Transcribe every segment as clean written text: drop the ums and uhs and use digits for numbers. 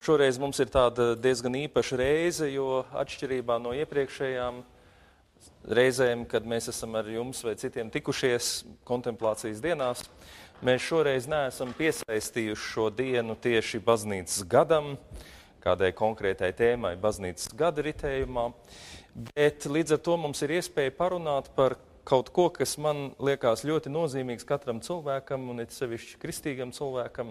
Šoreiz mums ir tāda diezgan īpaša reize, jo atšķirībā no iepriekšējām reizēm, kad mēs esam ar jums vai citiem tikušies kontemplācijas dienās, mēs šoreiz neesam piesaistījuši šo dienu tieši baznīcas gadam, kādai konkrētai tēmai baznīcas gada ritējumā, bet līdz ar to mums ir iespēja parunāt par kaut ko, kas man liekas ļoti nozīmīgs katram cilvēkam un it sevišķi kristīgam cilvēkam,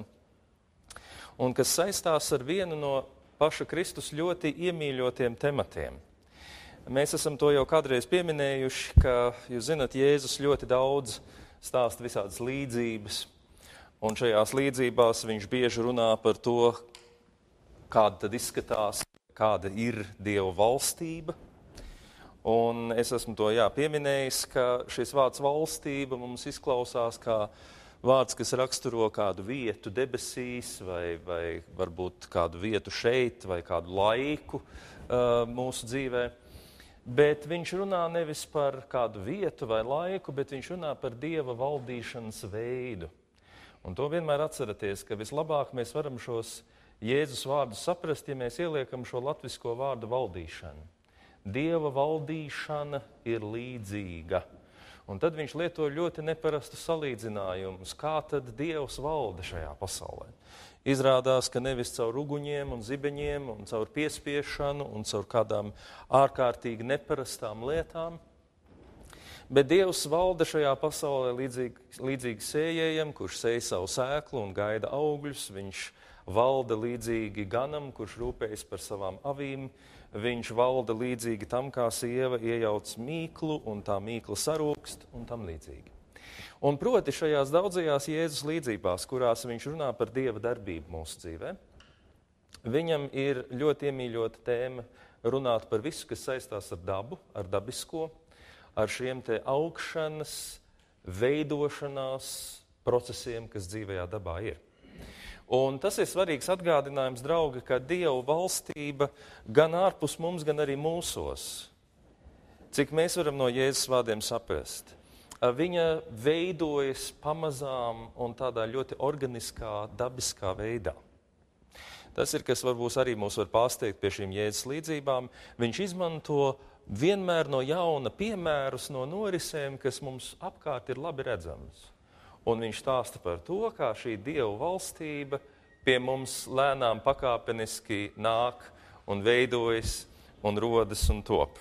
un kas saistās ar vienu no paša Kristus ļoti iemīļotiem tematiem. Mēs esam to jau kādreiz pieminējuši, ka, jūs zinat, Jēzus ļoti daudz stāsta visādas līdzības, un šajās līdzībās viņš bieži runā par to, kāda tad izskatās, kāda ir Dieva valstība. Un es esmu to pieminējis, ka šis vārds valstība mums izklausās kā vārds, kas raksturo kādu vietu debesīs, vai varbūt kādu vietu šeit, vai kādu laiku mūsu dzīvē. Bet viņš runā nevis par kādu vietu vai laiku, bet viņš runā par Dieva valdīšanas veidu. Un to vienmēr atceraties, ka vislabāk mēs varam šos Jēzus vārdus saprast, ja mēs ieliekam šo latvisko vārdu valdīšana. Dieva valdīšana ir līdzīga. Un tad viņš lieto ļoti neparastu salīdzinājumus, kā tad Dievs valda šajā pasaulē. Izrādās, ka nevis caur uguņiem un zibeņiem un caur piespiešanu un caur kādām ārkārtīgi neparastām lietām, bet Dievs valda šajā pasaulē līdzīgi sējējam, kurš sēj savu sēklu un gaida augļus, viņš valda līdzīgi ganam, kurš rūpējas par savām avīm, viņš valda līdzīgi tam, kā sieva iejauc mīklu un tā mīkla sarūkst un tam līdzīgi. Un proti šajās daudzajās Jēzus līdzībās, kurās viņš runā par Dieva darbību mūsu dzīvē, viņam ir ļoti iemīļota tēma runāt par visu, kas saistās ar dabu, ar dabisko, ar šiem te augšanas, veidošanās procesiem, kas dzīvajā dabā ir. Un tas ir svarīgs atgādinājums, draugi, ka Dieva valstība gan ārpus mums, gan arī mūsos, cik mēs varam no Jēzus vārdiem saprast, viņa veidojas pamazām un tādā ļoti organiskā, dabiskā veidā. Tas ir, kas varbūt arī mūs var pārsteigt pie šīm Jēzus līdzībām. Viņš izmanto vienmēr no jauna piemērus no norisēm, kas mums apkārt ir labi redzamas. Un viņš stāsta par to, kā šī Dieva valstība pie mums lēnām pakāpeniski nāk un veidojas un rodas un top.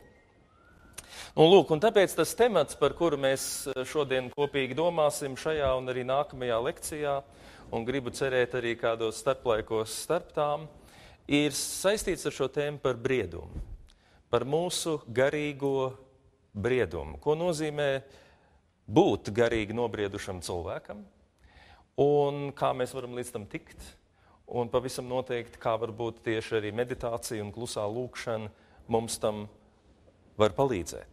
Un lūk, un tāpēc tas temats, par kuru mēs šodien kopīgi domāsim šajā un arī nākamajā lekcijā, un gribu cerēt arī kādos starplaikos starp tām, ir saistīts ar šo tēmu par briedumu, par mūsu garīgo briedumu. Ko nozīmē būt garīgi nobriedušam cilvēkam, un kā mēs varam līdz tam tikt, un pavisam noteikti, kā varbūt tieši arī meditācija un klusā lūkšana mums tam var palīdzēt.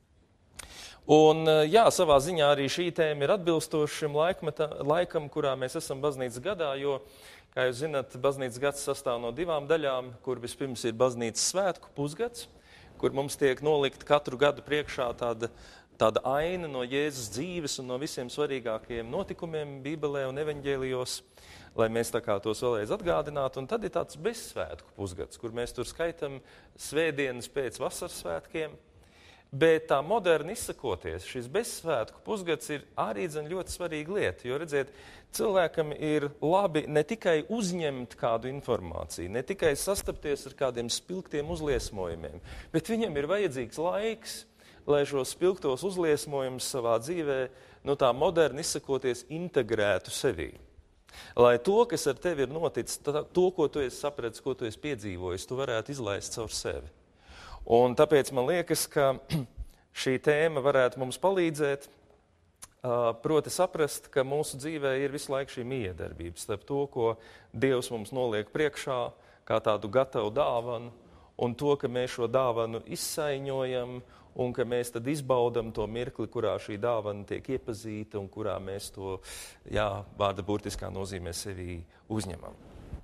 Un jā, savā ziņā arī šī tēma ir atbilstoša šim laikam, kurā mēs esam baznīcas gadā, jo, kā jūs zinat, baznīcas gads sastāv no divām daļām, kur vispirms ir baznīcas svētku pusgads, kur mums tiek nolikt katru gadu priekšā tāda aina no Jēzus dzīves un no visiem svarīgākajiem notikumiem Bībelē un evaņģēlijos, lai mēs tā kā tos vēlreiz atgādinātu. Un tad ir tāds bezsvētku pusgads, kur mēs tur skaitam svētdienas pēc vasaras svētkiem. Bet tā moderni izsakoties, šis bezsvētku pusgads ir arī ļoti svarīga lieta, jo, redziet, cilvēkam ir labi ne tikai uzņemt kādu informāciju, ne tikai sastapties ar kādiem spilgtiem uzliesmojumiem, bet viņam ir vajadzīgs laiks, lai šos spilgtos uzliesmojumus savā dzīvē, tā moderni izsakoties, integrētu sevī. Lai to, kas ar tevi ir noticis, to, ko tu esi sapratis, ko tu esi piedzīvojis, tu varētu izlaist caur sevi. Un tāpēc man liekas, ka šī tēma varētu mums palīdzēt, proti saprast, ka mūsu dzīvē ir visu laiku šī miedarbība starp to, ko Dievs mums noliek priekšā, kā tādu gatavu dāvanu, un to, ka mēs šo dāvanu izsaiņojam, un ka mēs tad izbaudam to mirkli, kurā šī dāvana tiek iepazīta, un kurā mēs to, vārda burtiskā nozīmē sevī uzņemam.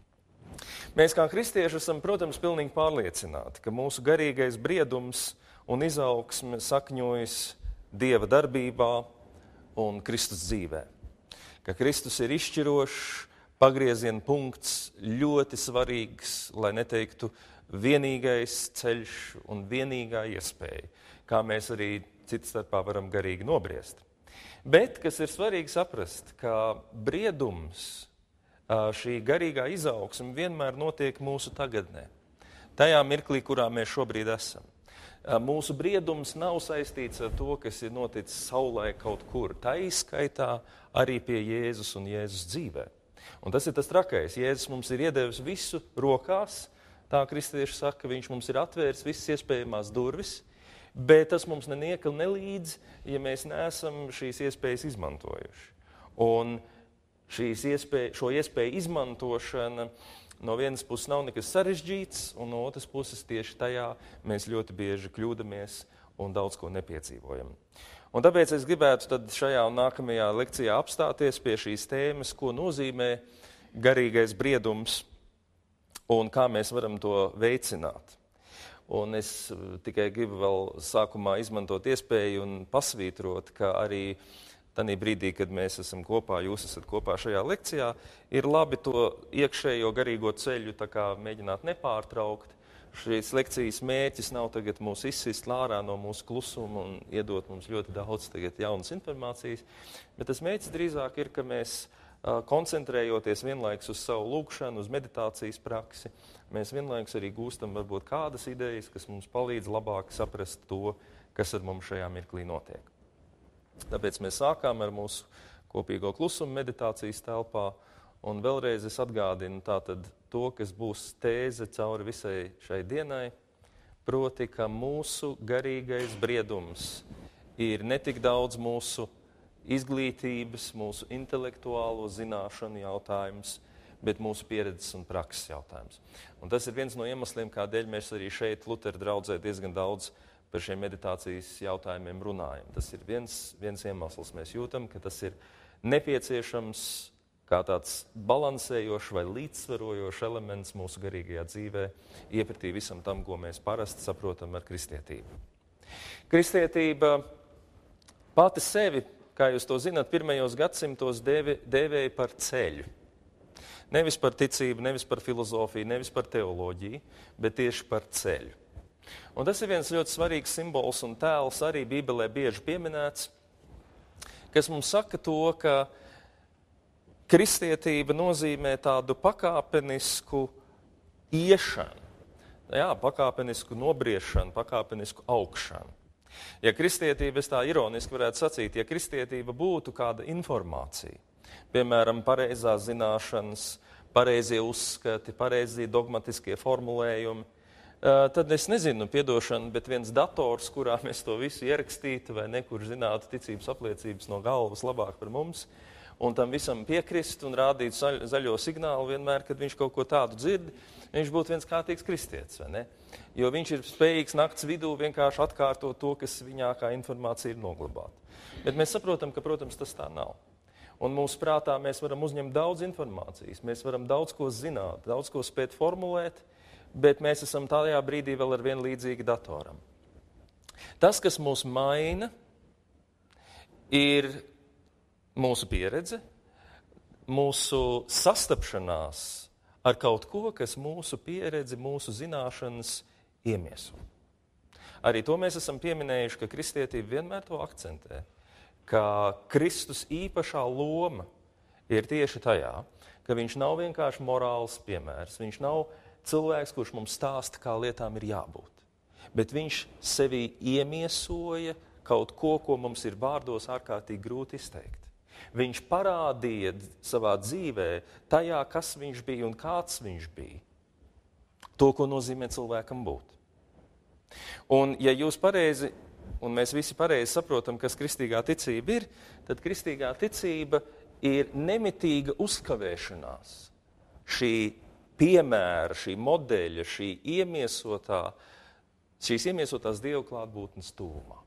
Mēs kā kristieši esam, protams, pilnīgi pārliecināti, ka mūsu garīgais briedums un izaugsme sakņojas Dieva darbībā un Kristus dzīvē. Ka Kristus ir izšķirošs pagrieziena punkts, ļoti svarīgs, lai neteiktu vienīgais ceļš un vienīgā iespēja, kā mēs arī citu starpā varam garīgi nobriest. Bet, kas ir svarīgi saprast, ka briedums, šī garīgā izaugsme vienmēr notiek mūsu tagadnē. Tajā mirklī, kurā mēs šobrīd esam. Mūsu briedums nav saistīts ar to, kas ir noticis saulē kaut kur. Tā izskaitā arī pie Jēzus un Jēzus dzīvē. Un tas ir tas trakais. Jēzus mums ir iedevis visu rokās, tā kristieši saka, viņš mums ir atvērs visas iespējamās durvis, bet tas mums neniekal nelīdz, ja mēs neesam šīs iespējas izmantojuši. Un šo iespēju izmantošana no vienas puses nav nekas sarežģīts, un no otras puses tieši tajā mēs ļoti bieži kļūdamies un daudz ko nepiedzīvojam. Un tāpēc es gribētu tad šajā un nākamajā lekcijā apstāties pie šīs tēmas, ko nozīmē garīgais briedums un kā mēs varam to veicināt. Un es tikai gribu vēl sākumā izmantot iespēju un pasvītrot, ka arī tanī brīdī, kad mēs esam kopā, jūs esat kopā šajā lekcijā, ir labi to iekšējo garīgo ceļu tā kā mēģināt nepārtraukt. Šīs lekcijas mērķis nav tagad mūs izsist ārā no mūsu klusuma un iedot mums ļoti daudz tagad jaunas informācijas, bet tas mērķis drīzāk ir, ka mēs koncentrējoties vienlaikus uz savu lūgšanu, uz meditācijas praksi, mēs vienlaikus arī gūstam varbūt kādas idejas, kas mums palīdz labāk saprast to, kas ar mums šajā mirklī notiek. Tāpēc mēs sākām ar mūsu kopīgo klusumu meditācijas telpā, un vēlreiz es atgādinu tātad to, kas būs tēze cauri visai šai dienai, proti, ka mūsu garīgais briedums ir ne tik daudz mūsu izglītības, mūsu intelektuālo zināšanu jautājums, bet mūsu pieredzes un prakses jautājums. Un tas ir viens no iemesliem, kādēļ mēs arī šeit Lutera draudzē diezgan daudz par šiem meditācijas jautājumiem runājam. Tas ir viens iemesls. Mēs jūtam, ka tas ir nepieciešams kā tāds balansējošs vai līdzsvarojošs elements mūsu garīgajā dzīvē, iepratī visam tam, ko mēs parasti saprotam ar kristietību. Kristietība pati sevi, kā jūs to zināt, pirmajos gadsimtos dēvēja par ceļu. Nevis par ticību, nevis par filozofiju, nevis par teoloģiju, bet tieši par ceļu. Un tas ir viens ļoti svarīgs simbols un tēls, arī Bībelē bieži pieminēts, kas mums saka to, ka kristietība nozīmē tādu pakāpenisku iešanu, pakāpenisku nobriešanu, pakāpenisku augšanu. Ja kristietība, es tā ironiski varētu sacīt, ja kristietība būtu kāda informācija, piemēram, pareizās zināšanas, pareizie uzskati, pareizie dogmatiskie formulējumi, tad es nezinu, piedošanu, bet viens dators, kurā mēs to visu ierakstītu vai nekur zinātu ticības apliecības no galvas labāk par mums, un tam visam piekrist un rādīt zaļo signālu vienmēr, kad viņš kaut ko tādu dzird, viņš būtu viens kārtīgs kristietis, vai ne? Jo viņš ir spējīgs nakts vidū vienkārši atkārtot to, kas viņā kā informācija ir noglabāta. Bet mēs saprotam, ka, protams, tas tā nav. Un mūsu prātā mēs varam uzņemt daudz informācijas, mēs varam daudz ko zināt, daudz ko spēt formulēt, bet mēs esam tajā brīdī vēl ar vien līdzīgi datoram. Tas, kas mūs maina, ir mūsu pieredze, mūsu sastapšanās ar kaut ko, kas mūsu pieredzi, mūsu zināšanas iemieso. Arī to mēs esam pieminējuši, ka kristietība vienmēr to akcentē, ka Kristus īpašā loma ir tieši tajā, ka viņš nav vienkārši morāls piemērs, viņš nav cilvēks, kurš mums stāsta, kā lietām ir jābūt. Bet viņš sevī iemiesoja kaut ko, ko mums ir vārdos ārkārtīgi grūti izteikt. Viņš parādīja savā dzīvē tajā, kas viņš bija un kāds viņš bija. To, ko nozīmē cilvēkam būt. Un ja jūs pareizi, un mēs visi pareizi saprotam, kas kristīgā ticība ir, tad kristīgā ticība ir nemitīga uzkavēšanās. Šī piemēra, šī modeļa, šīs iemiesotās Dieva klātbūtnes tuvumā.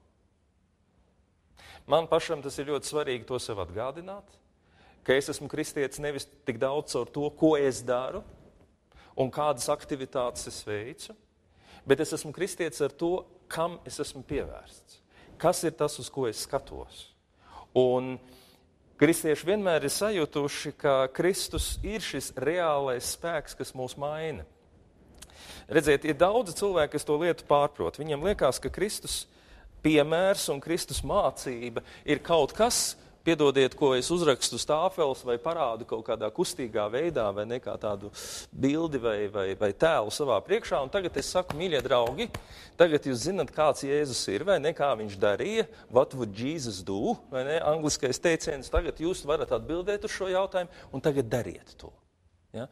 Man pašam tas ir ļoti svarīgi to sev atgādināt, ka es esmu kristietis nevis tik daudz caur to, ko es daru un kādas aktivitātes es veicu, bet es esmu kristietis ar to, kam es esmu pievērsts. Kas ir tas, uz ko es skatos? Un Kristieši vienmēr ir sajutuši, ka Kristus ir šis reālais spēks, kas mūs maina. Redziet, ir daudzi cilvēki, kas to lietu pārprot. Viņiem liekas, ka Kristus piemērs un Kristus mācība ir kaut kas, piedodiet, ko es uzrakstu uz tāfeles vai parādu kaut kādā kustīgā veidā vai nekā tādu bildi vai tēlu savā priekšā. Un tagad es saku, mīļie draugi, tagad jūs zinat, kāds Jēzus ir, vai ne, kā viņš darīja, what would Jesus do, vai ne, angliskais teiciens, tagad jūs varat atbildēt uz šo jautājumu un tagad dariet to. Ja?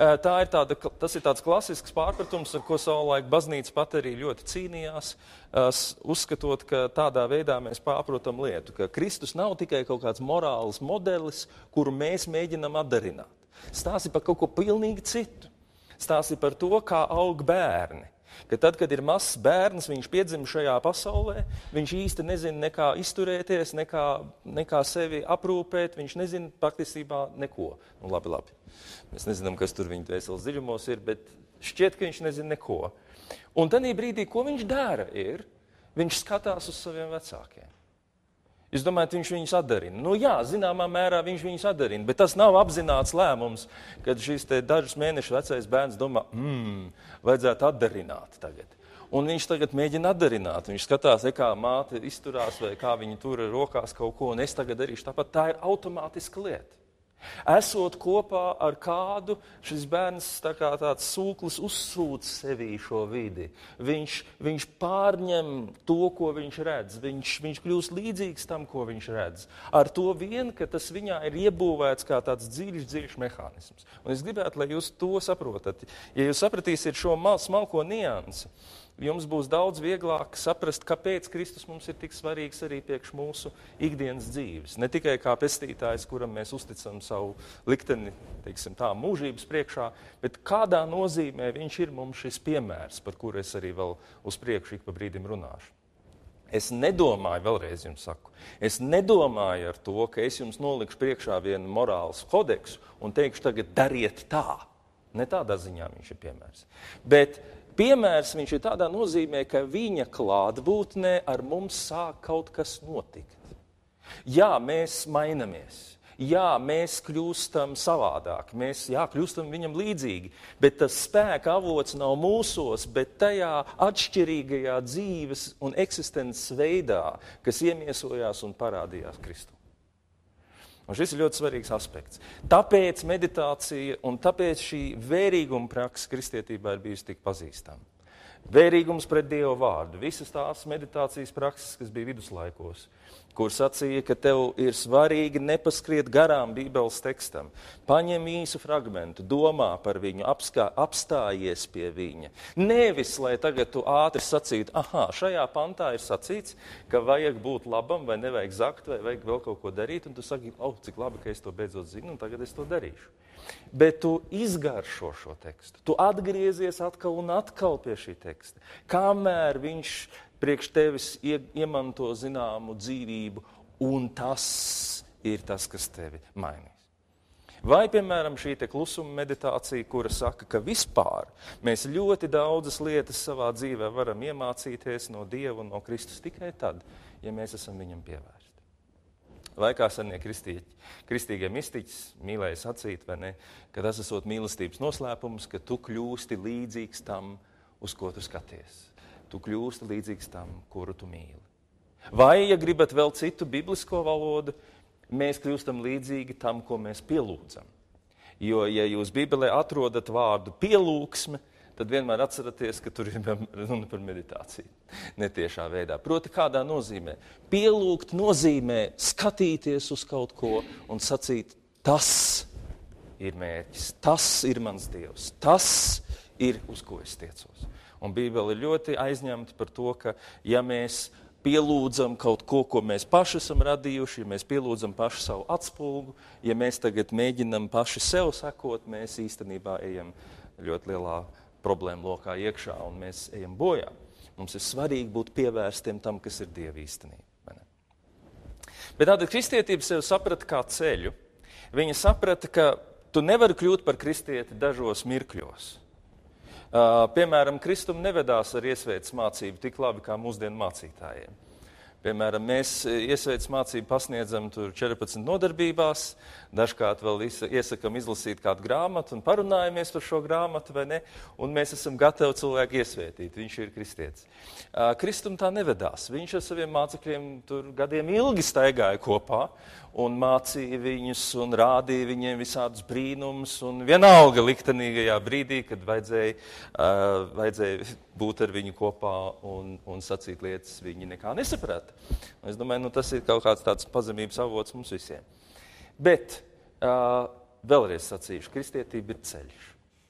Tas ir tāds klasisks pārpratums, ar ko savulaik baznīca pat arī ļoti cīnījās, uzskatot, ka tādā veidā mēs pārprotam lietu, ka Kristus nav tikai kaut kāds morāls modelis, kuru mēs mēģinam atdarināt. Stāsti par kaut ko pilnīgi citu. Stāsti par to, kā aug bērni. Ka tad, kad ir mazs bērns, viņš piedzim šajā pasaulē, viņš īsti nezina nekā izturēties, nekā sevi aprūpēt, viņš nezina praktisībā neko. Nu, labi. Mēs nezinām, kas tur viņa dvēseles dziļumos ir, bet šķiet, ka viņš nezina neko. Un tad brīdī, ko viņš dara, viņš skatās uz saviem vecākiem. Jūs domājat, viņš viņus atdarina? Nu jā, zināmā mērā viņš viņus atdarina, bet tas nav apzināts lēmums, kad šis te dažus mēnešus vecais bērns domā, vajadzētu atdarināt tagad. Un viņš tagad mēģina atdarināt. Viņš skatās, kā māte izturās vai kā viņa tur rokās kaut ko, un es tagad darīšu tāpat. Tā ir automātiska lieta. Esot kopā ar kādu, šis bērns tāds sūklis uzsūc sevī šo vidi. Viņš pārņem to, ko viņš redz. Viņš kļūst līdzīgs tam, ko viņš redz. Ar to vien, ka tas viņā ir iebūvēts kā tāds dziļš mehānisms. Un es gribētu, lai jūs to saprotat. Ja jūs sapratīsiet šo smalko niansi, jums būs daudz vieglāk saprast, kāpēc Kristus mums ir tik svarīgs arī priekš mūsu ikdienas dzīves. Ne tikai kā pestītājs, kuram mēs uzticam savu likteni, teiksim tā, mūžības priekšā, bet kādā nozīmē viņš ir mums šis piemērs, par kuru es arī vēl uz priekšu ik pa brīdim runāšu. Es nedomāju, vēlreiz jums saku, es nedomāju ar to, ka es jums nolikšu priekšā vienu morāls kodeksu un teikšu tagad dariet tā. Ne tādā ziņā viņš ir piemērs. Bet piemērs viņš ir tādā nozīmē, ka viņa klātbūtnē ar mums sāk kaut kas notikt. Jā, mēs mainamies. Jā, mēs kļūstam savādāk. Mēs kļūstam viņam līdzīgi. Bet tas spēka avots nav mūsos, bet tajā atšķirīgajā dzīves un eksistences veidā, kas iemiesojās un parādījās Kristū. Un šis ir ļoti svarīgs aspekts. Tāpēc meditācija un tāpēc šī vērīguma praksa kristietībā ir bijusi tik pazīstama. Vērīgums pret Dieva vārdu. Visas tās meditācijas prakses, kas bija viduslaikos, kur sacīja, ka tev ir svarīgi nepaskriet garām Bībeles tekstam. Paņem īsu fragmentu, domā par viņu, apstājies pie viņa. Nevis, lai tagad tu ātri sacītu, šajā pantā ir sacīts, ka vajag būt labam, vai nevajag zakt, vai vajag vēl kaut ko darīt, un tu saki, cik labi, ka es to beidzot zinu, un tagad es to darīšu. Bet tu izgaršo šo tekstu, tu atgriezies atkal un atkal pie šī teksta, kamēr viņš priekš tevis iemanto zināmu dzīvību, un tas ir tas, kas tevi mainīs. Vai, piemēram, šī te klusuma meditācija, kura saka, ka vispār mēs ļoti daudzas lietas savā dzīvē varam iemācīties no Dieva un no Kristus tikai tad, ja mēs esam viņam pievērsti. Vai kā senie kristīgie mistiķis mīlēja sacīt, vai ne, ka tas esot mīlestības noslēpums, ka tu kļūsti līdzīgs tam, uz ko tu skaties. Tu kļūsti līdzīgs tam, kuru tu mīli. Vai, ja gribat vēl citu biblisko valodu, mēs kļūstam līdzīgi tam, ko mēs pielūdzam. Jo, ja jūs Bībelē atrodat vārdu pielūgsme, tad vienmēr atceraties, ka tur ir runa par meditāciju. Netiešā veidā. Proti, kādā nozīmē? Pielūgt nozīmē skatīties uz kaut ko un sacīt, tas ir mērķis, tas ir mans Dievs, tas ir, uz ko es tiecos. Un Bībele ir ļoti aizņemta par to, ka ja mēs pielūdzam kaut ko, ko mēs paši esam radījuši, ja mēs pielūdzam paši savu atspulgu, ja mēs tagad mēģinam paši sev sekot, mēs īstenībā ejam ļoti lielā problēmu lokā iekšā un mēs ejam bojā. Mums ir svarīgi būt pievērstiem tam, kas ir Dieva īstenība. Bet tātad kristietība sev saprata kā ceļu. Viņa saprata, ka tu nevari kļūt par kristieti dažos mirkļos. Piemēram, Kristum nevedās ar iesvētas mācību tik labi kā mūsdienu mācītājiem. Piemēram, mēs iesveic mācību pasniedzam tur 14 nodarbībās, dažkārt vēl iesakam izlasīt kādu grāmatu un parunājamies par šo grāmatu, vai ne? Un mēs esam gatavi cilvēku iesvētīt, viņš ir kristietis. Kristum tā nevedās. Viņš ar saviem mācekļiem tur gadiem ilgi staigāja kopā un mācīja viņus un rādīja viņiem visādus brīnumus un vienalga liktenīgajā brīdī, kad vajadzēja būt ar viņu kopā un sacīt lietas, viņi nekā nesaprata. Es domāju, tas ir kaut kāds tāds pazemības avots mums visiem. Bet vēlreiz sacīšu, kristietība ir ceļš.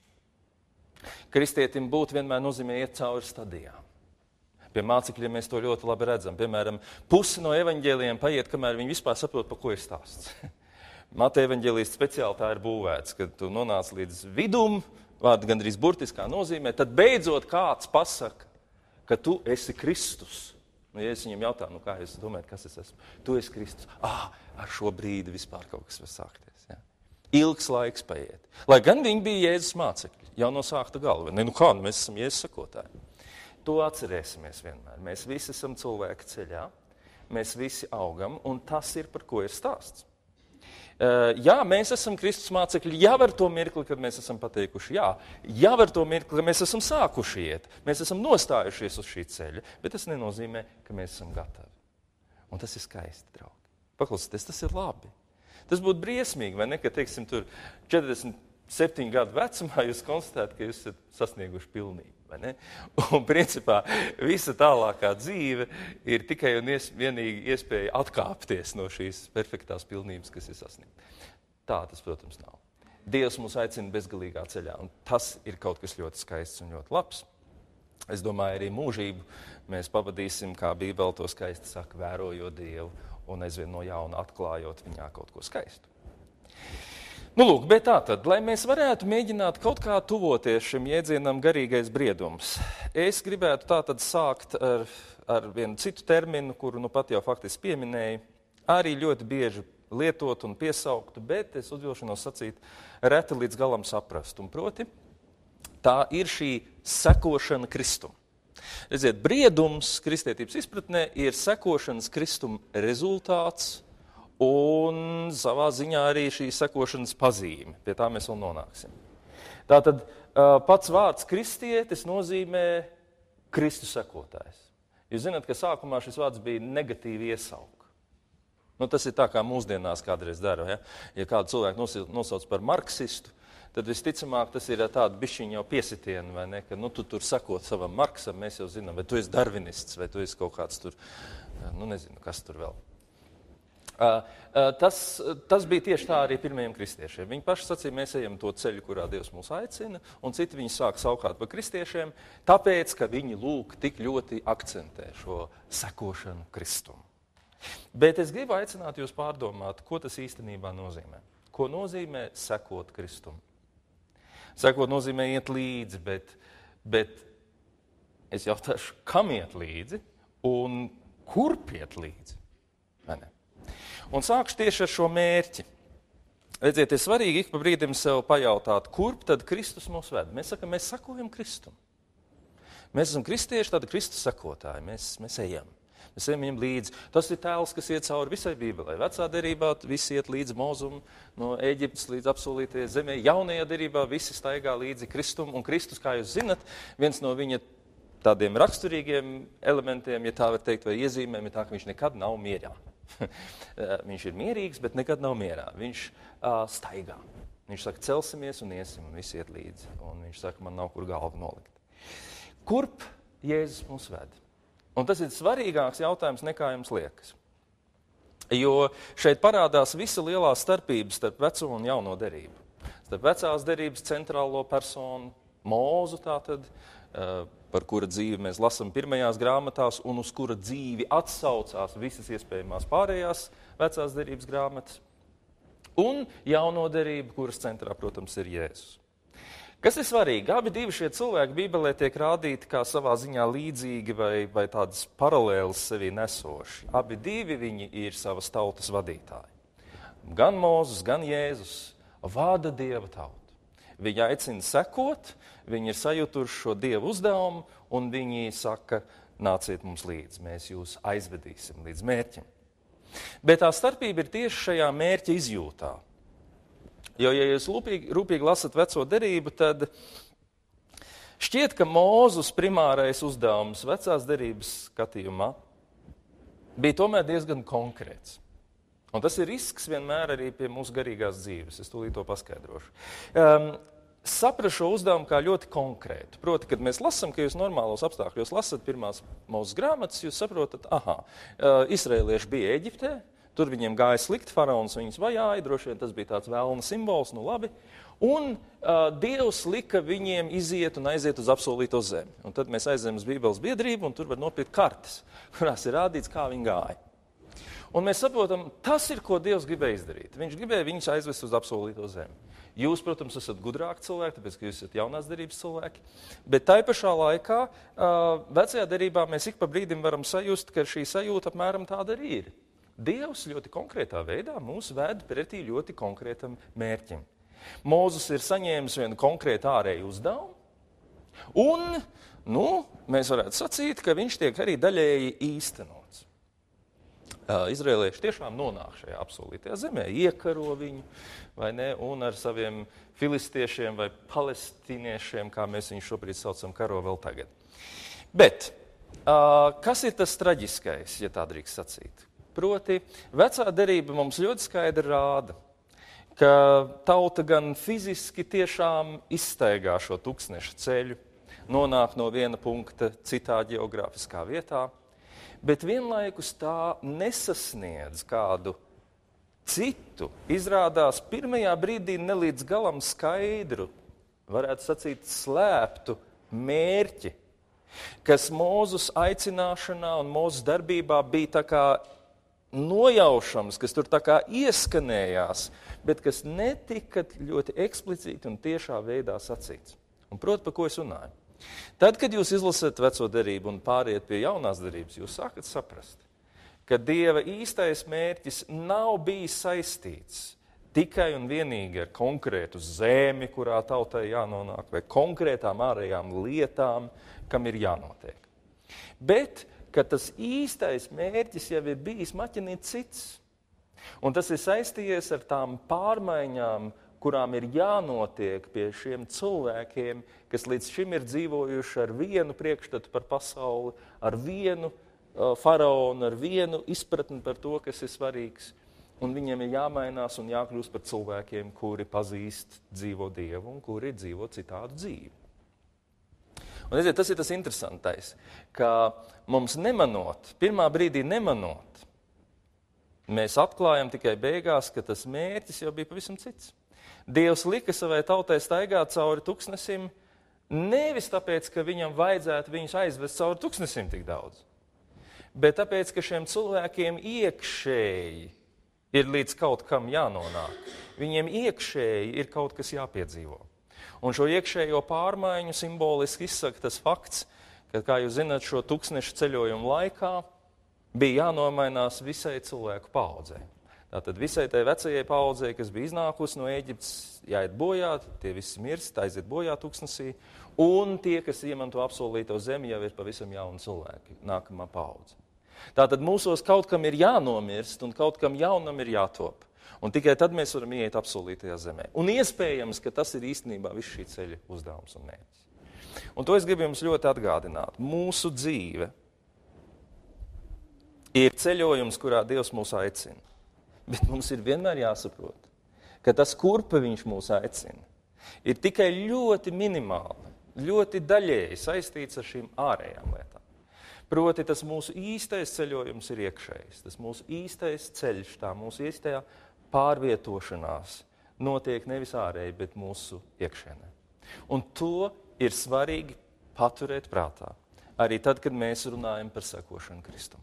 Kristietim būt vienmēr nozīmē iet cauri stadijām. Pie mācekļiem mēs to ļoti labi redzam. Piemēram, pusi no evaņģēlijiem paiet, kamēr viņi vispār saprot, par ko ir stāsts. Mateja evaņģēlijs speciāli tā ir būvēts, kad tu nonāc līdz vidum, vārdu gandrīz burtiskā nozīmē, tad beidzot kāds pasaka, ka tu esi Kristus. Ja es viņam jautāju, kā jūs domājat, kas es esmu? Tu esi Kristus. Ar šo brīdi vispār kaut kas var sākties. Ja? Ilgs laiks paiet. Lai gan viņi bija Jēzus mācekļi, jau no sākta galva. Mēs esam Jēzus sakotāji. To atcerēsimies vienmēr. Mēs visi esam cilvēka ceļā, mēs visi augam, un tas ir, par ko ir stāsts. Jā, mēs esam Kristus mācekļi jau ar to mirkli, kad mēs esam pateikuši jā. Jau ar to mirkli, kad mēs esam sākuši iet. Mēs esam nostājušies uz šī ceļa, bet tas nenozīmē, ka mēs esam gatavi. Un tas ir skaisti, draugi. Paklausieties, tas ir labi. Tas būtu briesmīgi, vai ne, ka, teiksim, tur 47 gadu vecumā jūs konstatējat, ka jūs esat sasnieguši pilnību. Un principā visa tālākā dzīve ir tikai un vienīgi iespēja atkāpties no šīs perfektās pilnības, kas ir sasniegta. Tā tas, protams, nav. Dievs mūs aicina bezgalīgā ceļā, un tas ir kaut kas ļoti skaists un ļoti labs. Es domāju, arī mūžību mēs pavadīsim, kā Bībele to skaisti saka, vērojot Dievu un aizvien no jauna atklājot viņā kaut ko skaistu. Lūk, bet tātad, lai mēs varētu mēģināt kaut kā tuvoties šim jēdzienam garīgais briedums, es gribētu tātad sākt ar vienu citu terminu, kuru nu pat jau faktiski pieminēju, arī ļoti bieži lietot un piesauktu, bet es uzvilšanos sacīt reti līdz galam saprast. Un proti, tā ir šī sekošana Kristum. Redziet, briedums kristietības izpratnē ir sekošanas Kristum rezultāts, un savā ziņā arī šī sekošanas pazīme. Pie tā mēs vēl nonāksim. Tātad pats vārds kristietis nozīmē Kristu sekotājs. Jūs zināt, ka sākumā šis vārds bija negatīvi iesauka. Tas ir tā, kā mūsdienās kādreiz dara. Ja kādu cilvēku nosauc par marksistu, tad visticamāk tas ir tāda bišķiņa jau piesitiena, vai ne? Ka tu tur sakot savam Marksam, mēs jau zinām, vai tu esi darvinists, vai tu esi kaut kāds tur, nezinu, kas tur vēl. Tas bija tieši tā arī pirmajiem kristiešiem. Viņi paši sacīja, mēs ejam to ceļu, kurā Dievs mūs aicina, un citi viņi sāk saukāt par kristiešiem, tāpēc, ka viņi lūk tik ļoti akcentē šo sekošanu Kristum. Bet es gribu aicināt jūs pārdomāt, ko tas īstenībā nozīmē. Ko nozīmē sekot Kristum? Sekot nozīmē iet līdzi, bet es jautāšu, kam iet līdzi un kurp iet līdzi? Vai ne? Un sākšu tieši ar šo mērķi. Redziet, ir svarīgi ik pa brīdim sev pajautāt, kurp tad Kristus mūs ved. Mēs sakam, mēs sakojam Kristum. Mēs esam kristieši, tādi Kristus sakotāji. Mēs ejam. Mēs ejam viņam līdzi. Tas ir tēls, kas iet cauri visai Bībelē. Vecā derībā visi iet līdz Mozum, no Ēģiptes līdz apsolītajai zemē. Jaunajā derībā visi staigā līdzi Kristum. Un Kristus, kā jūs zinat, viens no viņa tādiem raksturīgiem elementiem, ja tā var teikt, vai iezīmēm, ir tā, ka viņš nekad nav mierā. Viņš ir mierīgs, bet nekad nav mierā. Viņš staigā. Viņš saka, celsimies un iesim, un visi iet līdzi. Un viņš saka, man nav kur galvu nolikt. Kurp Jēzus mūs ved? Un tas ir svarīgāks jautājums, nekā jums liekas. Jo šeit parādās visa lielā starpība starp veco un jauno derību. Starp vecās derības centrālo personu, Mūzu tātad, par kura dzīvi mēs lasam pirmajās grāmatās un uz kura dzīvi atsaucās visas iespējamās pārējās vecās derības grāmatas, un jauno derību, kuras centrā, protams, ir Jēzus. Kas ir svarīgi? Abi divi šie cilvēki Bībelē tiek rādīti kā savā ziņā līdzīgi vai tādas paralēlas sevī nesoši. Abi divi viņi ir savas tautas vadītāji. Gan Mūzes, gan Jēzus vada Dieva tautu. Viņi aicina sekot, viņi ir sajutuši šo Dievu uzdevumu, un viņi saka, nāciet mums līdzi, mēs jūs aizvedīsim līdz mērķim. Bet tā starpība ir tieši šajā mērķa izjūtā. Jo, ja jūs rūpīgi lasat veco derību, tad šķiet, ka Mūzus primārais uzdevums vecās derības skatījumā bija tomēr diezgan konkrēts. Un tas ir risks vienmēr arī pie mūsu garīgās dzīves. Es tūlīt to paskaidrošu. Saprast šo uzdevumu kā ļoti konkrētu. Proti, kad mēs lasām, ka jūs normālos apstākļos lasat pirmās Mūzes grāmatas, jūs saprotat, Izraēlieši bija Eģiptē, tur viņiem gāja slikti, faraons viņus vajāja, droši vien tas bija tāds vēlna simbols, nu labi. Un Dievs lika viņiem iziet un aiziet uz apsolīto zemi. Un tad mēs aizējam uz Bībeles biedrību, un tur var nopirkt kartes, kurās ir rādīts, kā viņi gāja. Un mēs saprotam, tas ir, ko Dievs gribēja izdarīt. Viņš gribēja viņus aizvest uz apsolīto zemi. Jūs, protams, esat gudrāki cilvēki, tāpēc, ka jūs esat jaunās derības cilvēki, bet tai pašā laikā vecajā derībā mēs ik pa brīdim varam sajust, ka šī sajūta apmēram tāda arī ir. Dievs ļoti konkrētā veidā mūs ved pretī ļoti konkrētam mērķim. Mūzes ir saņēmis vienu konkrētu ārēju uzdevumu, un, mēs varētu sacīt, ka viņš tiek arī daļēji īstenots. Izraēlieši tiešām nonāk šajā apsolītajā zemē, iekaro viņu, vai ne, un ar saviem filistiešiem vai palestīniešiem, kā mēs viņu šobrīd saucam, karo vēl tagad. Bet, kas ir tas traģiskais, ja tā drīkst sacīt? Proti, vecā derība mums ļoti skaidri rāda, ka tauta gan fiziski tiešām izstaigā šo tūkstneša ceļu, nonāk no viena punkta citā ģeogrāfiskā vietā, bet vienlaikus tā nesasniedz kādu citu, izrādās pirmajā brīdī nelīdz galam skaidru, varētu sacīt slēptu mērķi, kas Mūzus aicināšanā un Mūzus darbībā bija tā kā nojaušams, kas tur tā kā ieskanējās, bet kas netika ļoti eksplicīti un tiešā veidā sacīts. Un proti, par ko es runāju? Tad, kad jūs izlasat veco derību un pāriet pie jaunās derības, jūs sākat saprast, ka Dieva īstais mērķis nav bijis saistīts tikai un vienīgi ar konkrētu zemi, kurā tautai jānonāk, vai konkrētām ārējām lietām, kam ir jānotiek. Bet, ka tas īstais mērķis jau ir bijis maķinīt cits. Un tas ir saistījies ar tām pārmaiņām, kurām ir jānotiek pie šiem cilvēkiem, kas līdz šim ir dzīvojuši ar vienu priekšstatu par pasauli, ar vienu faraonu, ar vienu izpratni par to, kas ir svarīgs. Un viņiem ir jāmainās un jākļūst par cilvēkiem, kuri pazīst dzīvo Dievu un kuri dzīvo citādu dzīvi. Un redziet, tas ir tas interesantais, ka mums nemanot, pirmā brīdī nemanot, mēs atklājam tikai beigās, ka tas mērķis jau bija pavisam cits. Dievs lika savai tautai staigāt cauri tūkstnesim, nevis tāpēc, ka viņam vajadzētu viņus aizvest cauri tūkstnesim tik daudz, bet tāpēc, ka šiem cilvēkiem iekšēji ir līdz kaut kam jānonāk. Viņiem iekšēji ir kaut kas jāpiedzīvo. Un šo iekšējo pārmaiņu simboliski izsaka tas fakts, ka, kā jūs zināt, šo tūkstnešu ceļojumu laikā bija jānomainās visai cilvēku paaudzei. Tātad visai tai vecajai paaudzei, kas bija iznākusi no Ēģiptes, jāiet bojā, tie visi mirst, aiziet bojā tūkstnesī, un tie, kas iemanto apsolīto zemi, jau ir pavisam jauni cilvēki, nākamā paudze. Tātad mūsos kaut kam ir jānomirst, un kaut kam jaunam ir jātop. Un tikai tad mēs varam ieiet apsolītajā zemē. Un iespējams, ka tas ir īstenībā viss šī ceļa uzdevums un mērķis. Un to es gribu jums ļoti atgādināt. Mūsu dzīve ir ceļojums, kurā Dievs mūs aicina. Bet mums ir vienmēr jāsaprot, ka tas, kurpa viņš mūs aicina, ir tikai ļoti minimāli, ļoti daļēji saistīts ar šīm ārējām lietām. Proti, tas mūsu īstais ceļojums ir iekšējs, tas mūsu īstais ceļš, tā mūsu īstajā pārvietošanās notiek nevis ārēji, bet mūsu iekšēnē. Un to ir svarīgi paturēt prātā, arī tad, kad mēs runājam par sekošanu Kristum.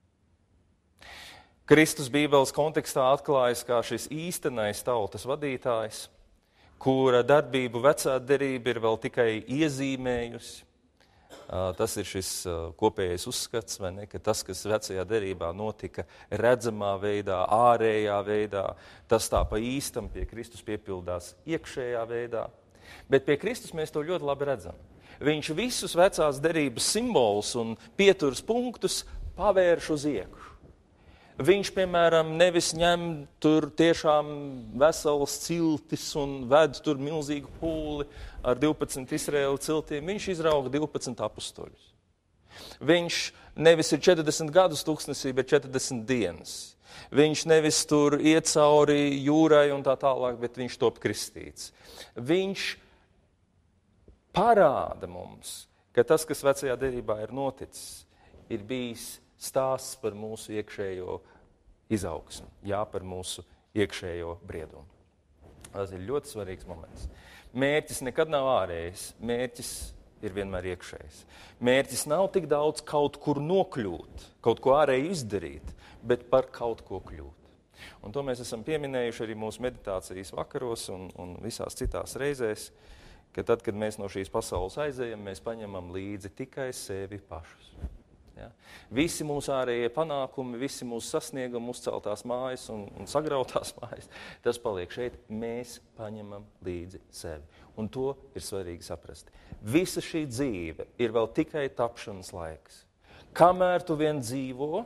Kristus Bībeles kontekstā atklājas kā šis īstenais tautas vadītājs, kura darbību vecā derība ir vēl tikai iezīmējusi. Tas ir šis kopējais uzskats, vai ne, ka tas, kas vecajā derībā notika redzamā veidā, ārējā veidā, tas tā pa īstam pie Kristus piepildās iekšējā veidā. Bet pie Kristus mēs to ļoti labi redzam. Viņš visus vecās derības simbolus un pieturas punktus pavērš uz iekšu. Viņš, piemēram, nevis ņem tur tiešām veselas ciltis un ved tur milzīgu pūli ar 12 Izraēla ciltīm. Viņš izrauga 12 apustuļus. Viņš nevis ir 40 gadus tūkstnesī, bet 40 dienas. Viņš nevis tur iet cauri jūrai un tā tālāk, bet viņš top kristīts. Viņš parāda mums, ka tas, kas vecajā derībā ir noticis, ir bijis stāsts par mūsu iekšējo izaugsmu, jā, par mūsu iekšējo briedumu. Tas ir ļoti svarīgs moments. Mērķis nekad nav ārējs, mērķis ir vienmēr iekšējs. Mērķis nav tik daudz kaut kur nokļūt, kaut ko ārēji izdarīt, bet par kaut ko kļūt. Un to mēs esam pieminējuši arī mūsu meditācijas vakaros un visās citās reizēs, ka tad, kad mēs no šīs pasaules aizējam, mēs paņemam līdzi tikai sevi pašus. Ja? Visi mūsu ārējie panākumi, visi mūsu sasniegumi, uzceltās mājas un sagrautās mājas, tas paliek šeit, mēs paņemam līdzi sevi. Un to ir svarīgi saprast. Visa šī dzīve ir vēl tikai tapšanas laiks. Kamēr tu vien dzīvo,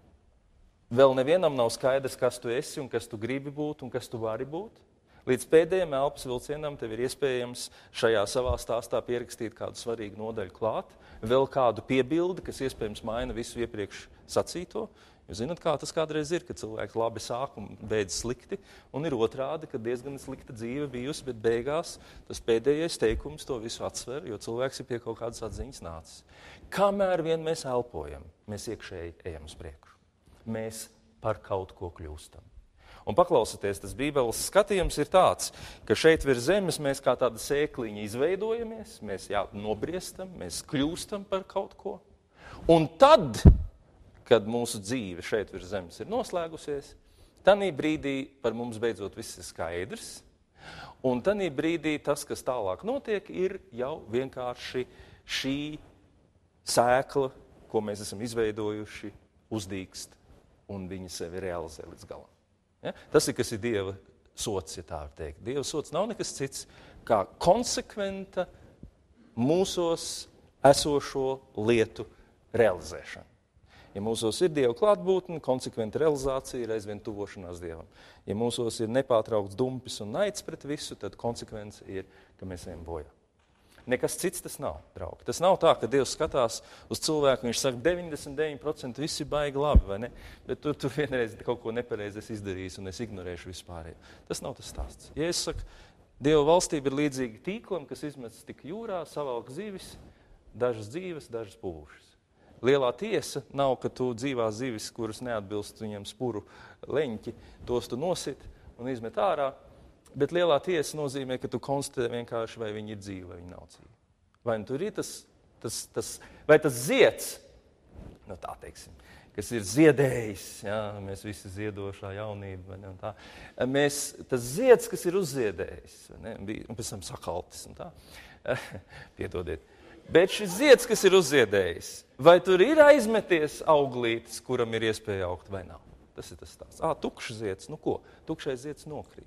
vēl nevienam nav skaidrs, kas tu esi un kas tu gribi būt un kas tu vari būt. Līdz pēdējiem elpas vilcienam tev ir iespējams šajā savā stāstā pierakstīt kādu svarīgu nodaļu klāt, vēl kādu piebildi, kas iespējams maina visu iepriekš sacīto. Jūs zināt, kā tas kādreiz ir, kad cilvēks labi sāk un beidz slikti, un ir otrādi, ka diezgan slikta dzīve bijusi, bet beigās tas pēdējais teikums to visu atsver, jo cilvēks ir pie kaut kādas atziņas nācis. Kamēr vien mēs elpojam, mēs iekšēji ejam uz priekšu. Mēs par kaut ko kļūstam. Un paklausieties, tas Bībeles skatījums ir tāds, ka šeit virs zemes mēs kā tāda sēkliņa izveidojamies, mēs nobriestam, mēs kļūstam par kaut ko. Un tad, kad mūsu dzīve šeit virs zemes ir noslēgusies, tanī brīdī par mums beidzot viss ir skaidrs, un tanī brīdī tas, kas tālāk notiek, ir jau vienkārši šī sēkla, ko mēs esam izveidojuši, uzdīkst, un viņa sevi realizē līdz galam. Ja? Tas ir, kas ir Dieva sots, ja tā var teikt. Dieva sots nav nekas cits kā konsekventa mūsos esošo lietu realizēšana. Ja mūsos ir Dieva klātbūtne, konsekventa realizācija ir aizvien tuvošanās Dievam. Ja mūsos ir nepārtraukts dumpis un naids pret visu, tad konsekvence ir, ka mēs ejam bojā. Nekas cits tas nav, draugi. Tas nav tā, ka Dievs skatās uz cilvēku, viņš saka, 99% viss ir baigi labi, vai ne? Bet tur vienreiz kaut ko nepareizi es izdarīju un es ignorēšu vispārējo. Tas nav tas stāsts. Ja es saku, Dieva valstība ir līdzīga tīklam, kas izmetas tik jūrā, savalk zivis, dažas dzīves, dažas pūšas. Lielā tiesa nav, ka tu dzīvās zivis, kuras neatbilst viņam spuru leņķi, tos tu nosit un izmet ārā. Bet lielā tiesa nozīmē, ka tu konstatē vienkārši, vai viņi ir dzīvi, vai viņi nav dzīvi. Vai tur ir vai tas zieds, nu tā teiksim, kas ir ziedējis, jā, mēs visi ziedošā jaunība, vai ne, un tā. Tas zieds, kas ir uzziedējis, vai ne, un pēc tam sakaltis, un tā, piedodiet. Bet šis zieds, kas ir uzziedējis, vai tur ir aizmeties auglītis, kuram ir iespēja augt, vai nav? Tas ir tas stāsts. Tukšs zieds, nu ko? Tukšais zieds nokrīt.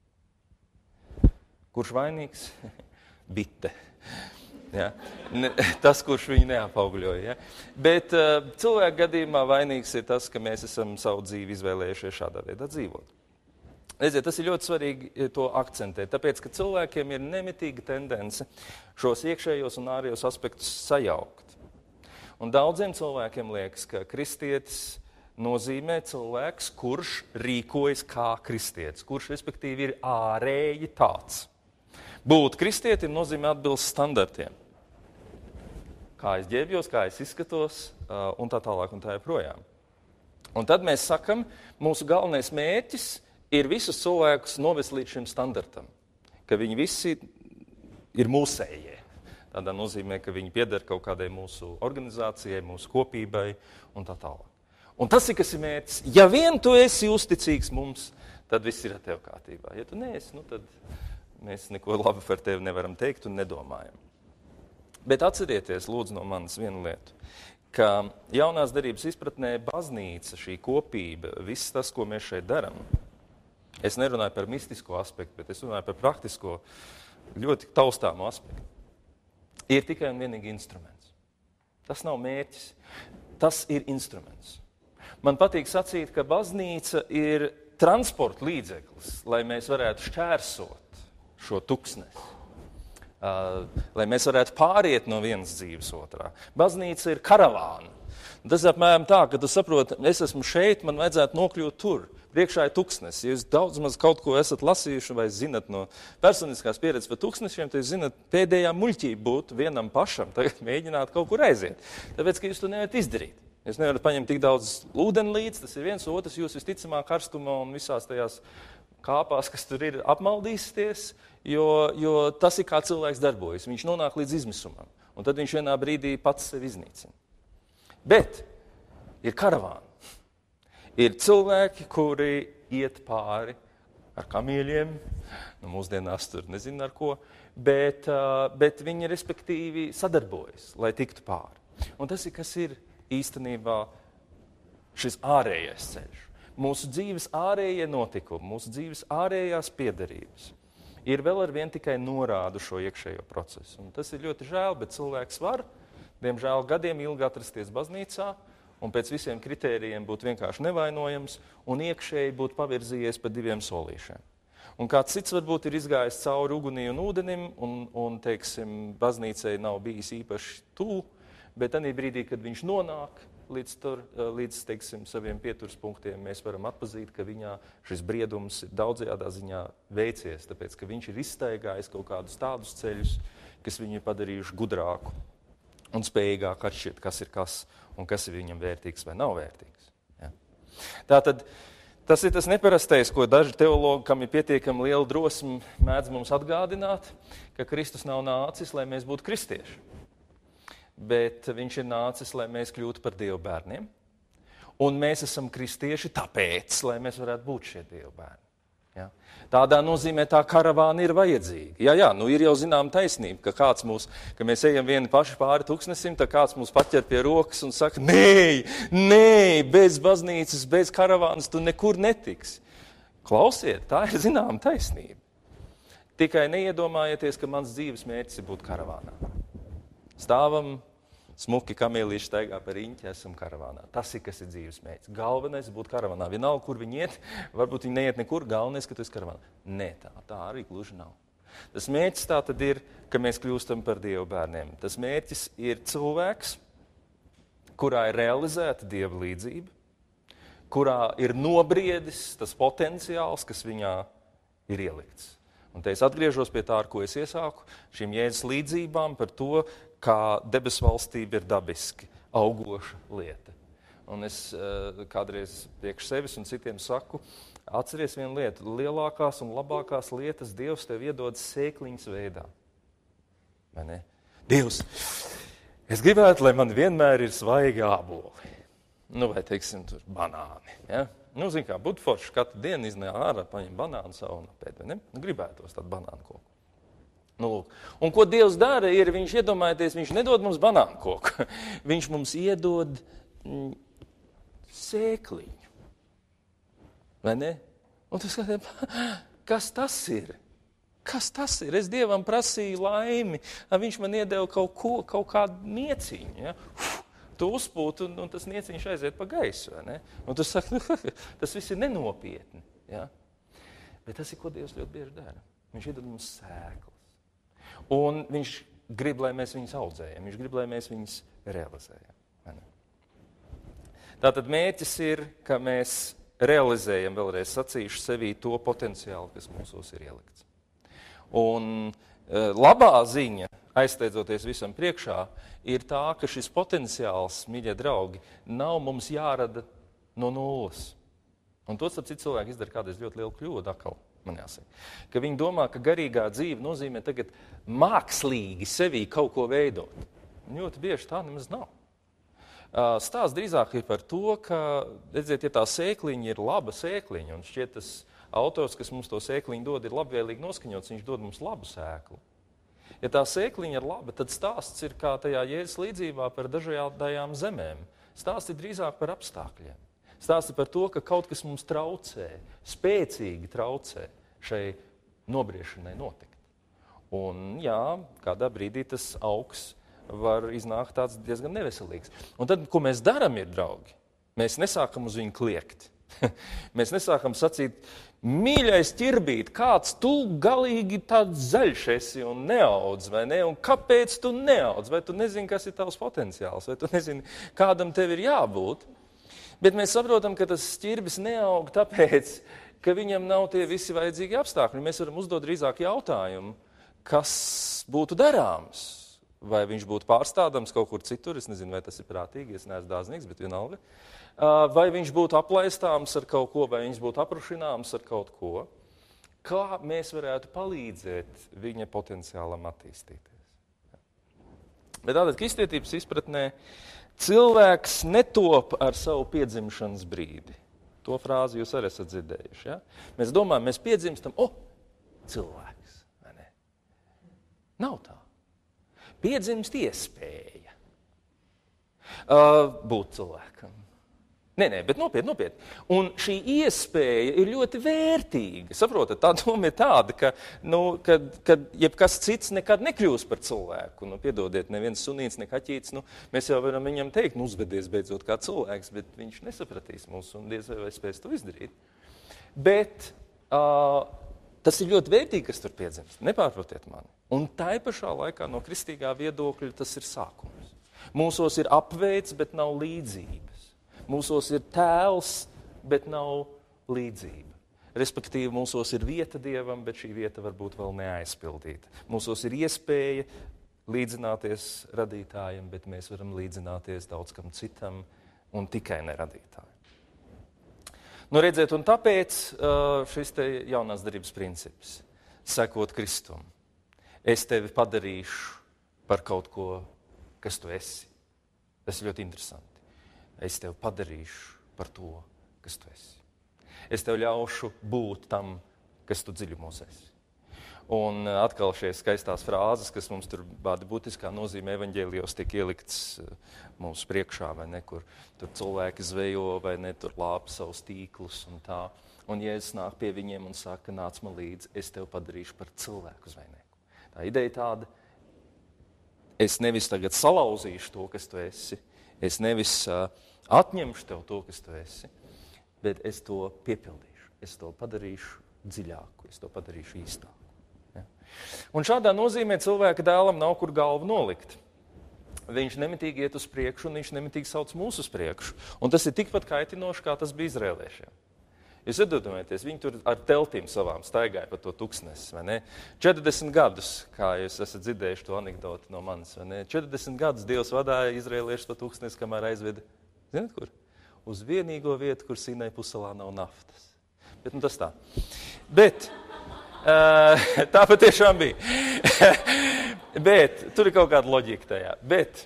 Kurš vainīgs? Bite. Ja? Tas, kurš viņu neapaugļoja. Ja? Bet cilvēku gadījumā vainīgs ir tas, ka mēs esam savu dzīvi izvēlējušies šādā veidā dzīvot. Redziet, tas ir ļoti svarīgi to akcentēt, tāpēc, ka cilvēkiem ir nemitīga tendence šos iekšējos un ārējos aspektus sajaukt. Un daudziem cilvēkiem liekas, ka kristietis nozīmē cilvēks, kurš rīkojas kā kristietis, kurš, respektīvi, ir ārēji tāds. Būt kristietim nozīmē atbilst standartiem. Kā es ģērbjos, kā es izskatos, un tā tālāk un tā joprojām. Un tad mēs sakam, mūsu galvenais mērķis ir visus cilvēkus novest līdz šim standartam, ka viņi visi ir mūsējie. Tādā nozīmē, ka viņi pieder kaut kādai mūsu organizācijai, mūsu kopībai un tā tālāk. Un tas ir, kas ir mērķis. Ja vien tu esi uzticīgs mums, tad viss ir ar tev kārtībā. Ja tu neesi, nu tad mēs neko labi par tevi nevaram teikt un nedomājam. Bet atcerieties, lūdzu, no manis vienu lietu, ka jaunās derības izpratnē baznīca, šī kopība, viss tas, ko mēs šeit daram, es nerunāju par mistisko aspektu, bet es runāju par praktisko ļoti taustāmu aspektu. Ir tikai un vienīgi instruments. Tas nav mērķis, tas ir instruments. Man patīk sacīt, ka baznīca ir transporta līdzeklis, lai mēs varētu šķērsot šo tuksnesi, lai mēs varētu pāriet no vienas dzīves otrā. Baznīca ir karavāna. Tas ir apmēram tā, ka tu saproti, es esmu šeit, man vajadzētu nokļūt tur. Priekšā ir tuksnes. Ja jūs daudz maz kaut ko esat lasījuši vai zinat no personiskās pieredzes par tuksnešiem, tad jūs zinat, pēdējā muļķība būtu vienam pašam tagad mēģināt kaut kur aiziet. Tāpēc, ka jūs to nevarat izdarīt. Jūs nevarat paņemt tik daudz ūdeni līdz, tas ir viens, otrs, jūs visticamāk karstumā un visās tajās kāpās, kas tur ir, apmaldīsieties, jo tas ir kā cilvēks darbojas. Viņš nonāk līdz izmisumam, un tad viņš vienā brīdī pats sevi iznīcina. Bet ir karavāna. Ir cilvēki, kuri iet pāri ar kamieļiem, mūsdienās tur nezinu ar ko, bet viņi respektīvi sadarbojas, lai tiktu pāri. Un tas ir, kas ir īstenībā šis ārējais ceļš. Mūsu dzīves ārējie notikumi, mūsu dzīves ārējās piederības ir vēl ar vien tikai norādu šo iekšējo procesu. Un tas ir ļoti žēl, bet cilvēks var, diemžēl, gadiem ilgi atrasties baznīcā, un pēc visiem kritērijiem būt vienkārši nevainojams, un iekšēji būt pavirzījies pa 2 solīšiem. Un kāds cits varbūt ir izgājis cauri ugunī un ūdenim, un teiksim, baznīcai nav bijis īpaši tuvu, bet tanī brīdī, kad viņš nonāk līdz teiksim, saviem pieturas punktiem, mēs varam atpazīt, ka viņā šis briedums ir daudzajādā ziņā veicies, tāpēc, ka viņš ir izstaigājis kaut kādus tādus ceļus, kas viņu ir padarījuši gudrāku un spējīgāk atšķirt, kas ir kas un kas ir viņam vērtīgs vai nav vērtīgs. Ja. Tātad tas ir tas neparastais, ko daži teologi, kam ir pietiekami liela drosme, mēdz mums atgādināt, ka Kristus nav nācis, lai mēs būtu kristieši, bet viņš ir nācis, lai mēs kļūtu par Dieva bērniem, un mēs esam kristieši tāpēc, lai mēs varētu būt šie Dieva bērni. Ja? Tādā nozīmē tā karavāna ir vajadzīga. Jā, nu ir jau zinām taisnība, ka mēs ejam vieni paši pāri tuksnesim, tad kāds mūs paķer pie rokas un saka, nē, bez baznīcas, bez karavānas tu nekur netiksi. Klausiet, tā ir zinām taisnība. Tikai neiedomājieties, ka mans dzīves mērķis ir būt karavānā. Stāvam, smuki kamēlīši staigā par riņķi, esam karavānā. Tas ir, kas ir dzīves mērķis. Galvenais ir būt karavānā. Vienalga, kur viņi iet, varbūt viņi neiet nekur, galvenais, ka tu esi karavānā. Nē, tā arī gluži nav. Tas mērķis tā tad ir, ka mēs kļūstam par Dieva bērniem. Tas mērķis ir cilvēks, kurā ir realizēta Dieva līdzība, kurā ir nobriedis tas potenciāls, kas viņā ir ielikts. Un te es atgriežos pie tā, ar ko es iesāku, šīm Jēzus līdzībām par to, kā debesu valstība ir dabiski augoša lieta. Un es kādreiz priekš sevis un citiem saku, atceries vienu lietu, lielākās un labākās lietas Dievs tev iedod sēkliņas veidā. Vai ne? Dievs, es gribētu, lai man vienmēr ir svaigi āboli. Nu, vai teiksim, tur banāni, ja? Nu, zin kā, būtu forši katru dienu iznāk ārā, paņem banānu savu un apēd, vai ne? Nu, gribētos tādu banānu koku. Nu, lūk. Un ko Dievs dara, ir, viņš iedomājieties, viņš nedod mums banānu koku. Viņš mums iedod sēkliņu. Vai ne? Un tu skatās, kas tas ir? Kas tas ir? Es Dievam prasīju laimi, viņš man iedeva kaut kādu nieciņu, ja? Tu uzpūti, un tas nieciņš aiziet pa gaisu, vai ne? Un tu saki, tas viss ir nenopietni, ja? Bet tas ir, ko Dievs ļoti bieži dara. Viņš iedod mums sēklas. Un viņš grib, lai mēs viņus audzējam. Viņš grib, lai mēs viņus realizējam. Vai ne? Tātad mērķis ir, ka mēs realizējam, vēlreiz sacīšu, sevī to potenciālu, kas mūsos ir ielikts. Un labā ziņa, aizsteidzoties visam priekšā, ir tā, ka šis potenciāls, mīļie draugi, nav mums jārada no nulles. Un to, starp citu, cilvēki izdara kādreiz ļoti lielu kļūdu atkal, man jāsaka. Ka viņi domā, ka garīgā dzīve nozīmē tagad mākslīgi sevī kaut ko veidot. Un ļoti bieži tā nemaz nav. Stāsts drīzāk ir par to, ka, redziet, ja tā sēkliņa ir laba sēkliņa, un šķiet tas autors, kas mums to sēkliņu dod, ir labvēlīgi noskaņots, viņš dod mums labu sēklu. Ja tā sēkliņa ir laba, tad stāsts ir kā tajā Jēzus līdzībā par dažādajām zemēm. Stāsts ir drīzāk par apstākļiem. Stāsts ir par to, ka kaut kas mums traucē, spēcīgi traucē šai nobriešanai notikt. Un jā, kādā brīdī tas augs var iznākt tāds diezgan neveselīgs. Un tad, ko mēs darām, ir, draugi, mēs nesākam uz viņu kliegt. Mēs nesākam sacīt, mīļais ķirbīt, kāds tu galīgi tāds zaļš esi un neaudz, vai ne? Un kāpēc tu neaudz? Vai tu nezini, kas ir tavs potenciāls? Vai tu nezini, kādam tev ir jābūt? Bet mēs saprotam, ka tas ķirbis neaug tāpēc, ka viņam nav tie visi vajadzīgi apstākļi. Mēs varam uzdot drīzāk jautājumu, kas būtu darāms. Vai viņš būtu pārstādams kaut kur citur, es nezinu, vai tas ir prātīgi, es neesmu dārznieks, bet vienalga. Vai viņš būtu aplaistāms ar kaut ko, vai viņš būtu aprušināms ar kaut ko. Kā mēs varētu palīdzēt viņa potenciālam attīstīties? Bet tātad, kristietības izpratnē, cilvēks netop ar savu piedzimšanas brīdi. To frāzi jūs arī esat dzirdējuši. Ja? Mēs domājam, mēs piedzimstam, cilvēks, vai ne? Nav tā. Piedzimst iespēja būt cilvēkam. Nē, bet nopietni. Un šī iespēja ir ļoti vērtīga. Saprotat, tā doma ir tāda, ka jebkas cits nekad nekļūs par cilvēku. Piedodiet, neviens sunīts, ne kaķītis, mēs jau varam viņam teikt, uzvedies beidzot kā cilvēks, bet viņš nesapratīs mūs un diez vai spēs to izdarīt. Bet tas ir ļoti vērtīgi, kas tur piedzimst. Nepārprotiet mani. Un tai pašā laikā no kristīgā viedokļa tas ir sākums. Mūsos ir apveids, bet nav līdzības. Mūsos ir tēls, bet nav līdzība. Respektīvi, mūsos ir vieta Dievam, bet šī vieta varbūt vēl neaizpildīta. Mūsos ir iespēja līdzināties radītājam, bet mēs varam līdzināties daudz kam citam un tikai neradītājam. Redziet, un tāpēc šis te jaunās darbības princips, sekot Kristum. Es tevi padarīšu par kaut ko, kas tu esi. Tas ir ļoti interesanti. Es tevi padarīšu par to, kas tu esi. Es tev ļaušu būt tam, kas tu dziļumos esi. Un atkal šīs skaistās frāzes, kas mums tur bādi būtiskā nozīmē evaņģēlijos tiek ielikts mums priekšā, vai ne, kur tur cilvēki zvejo, vai ne, tur lāpa savus tīklus un tā. Un Jēzus nāk pie viņiem un saka, nāc man līdzi, es tev padarīšu par cilvēku zvejnieku. Tā ideja tāda, es nevis tagad salauzīšu to, kas tu esi, es nevis atņemšu tev to, kas tu esi, bet es to piepildīšu, es to padarīšu dziļāku, es to padarīšu īstāku. Un šādā nozīmē cilvēka dēlam nav kur galvu nolikt. Viņš nemitīgi iet uz priekšu, un viņš nemitīgi sauc mūs uz priekšu. Un tas ir tikpat kaitinoši, kā tas bija izrēliešiem. Jūs iedomājieties, viņi tur ar teltīm savām staigāja pa to tuksnesi, vai ne? 40 gadus, kā jūs esat dzirdējuši to anekdoti no manis, vai ne? 40 gadus Dievs vadāja izrēliešus pa tuksnesi, kamēr aizveda, zināt kur? Uz vienīgo vietu, kur Sinai pussalā nav naftas. Bet tas tā. Bet tā patiešām bija. Bet tur ir kaut kāda loģika tajā. Bet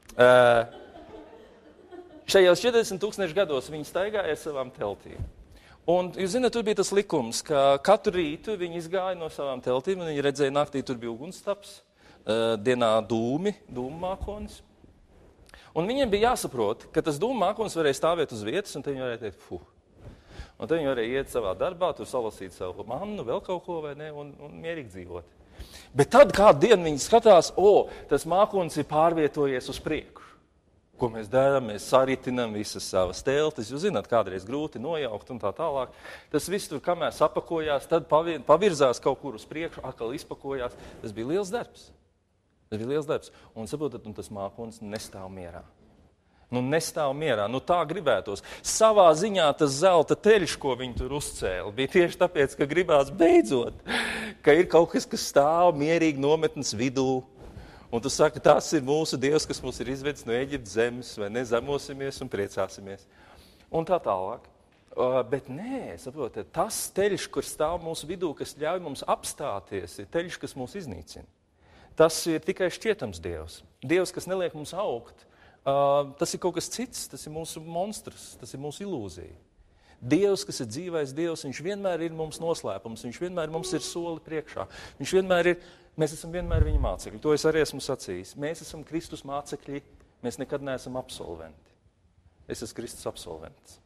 šajos 40 000 gados viņi staigāja ar savām teltīm. Un, jūs zināt, tur bija tas likums, ka katru rītu viņi izgāja no savām teltīm, un viņi redzēja, naktī tur bija ugunstaps, dienā dūmu mākonis. Un viņiem bija jāsaprot, ka tas dūmu mākonis varēja stāvēt uz vietas, un te viņi varēja teikt, Un tad viņi varēja iet savā darbā, tur salasīt savu mannu, vēl kaut ko, vai ne, un mierīgi dzīvot. Bet tad kādu dienu viņi skatās, tas mākonis ir pārvietojies uz priekšu. Ko mēs darām? Mēs saritinam visas savas teltis. Jūs zināt, kādreiz grūti nojaukt un tā tālāk. Tas viss tur, kamēr sapakojās, tad pavirzās kaut kur uz priekšu, atkal izpakojās. Tas bija liels darbs. Un saprotat, tas mākonis nestāv mierā. Nestāv mierā, tā gribētos. Savā ziņā tas zelta teļš, ko viņi tur uzcēla, bija tieši tāpēc, ka gribās beidzot, ka ir kaut kas, kas stāv mierīgi nometnes vidū. Un tu saki, tas ir mūsu Dievs, kas mūs ir izvedis no Eģiptes zemes, vai ne, zemosimies un priecāsimies. Un tā tālāk. Bet nē, saprotiet, tas teļš, kur stāv mūsu vidū, kas ļauj mums apstāties, ir teļš, kas mūs iznīcina. Tas ir tikai šķietams Dievs. Dievs, kas neliek mums augt. Tas ir kaut kas cits, tas ir mūsu monstrs, tas ir mūsu ilūzija. Dievs, kas ir dzīvais Dievs, viņš vienmēr ir mums noslēpums, viņš vienmēr mums ir soli priekšā. Mēs esam vienmēr viņa mācekļi, to es arī esmu sacījis. Mēs esam Kristus mācekļi, mēs nekad neesam absolventi. Es esmu Kristus absolvents.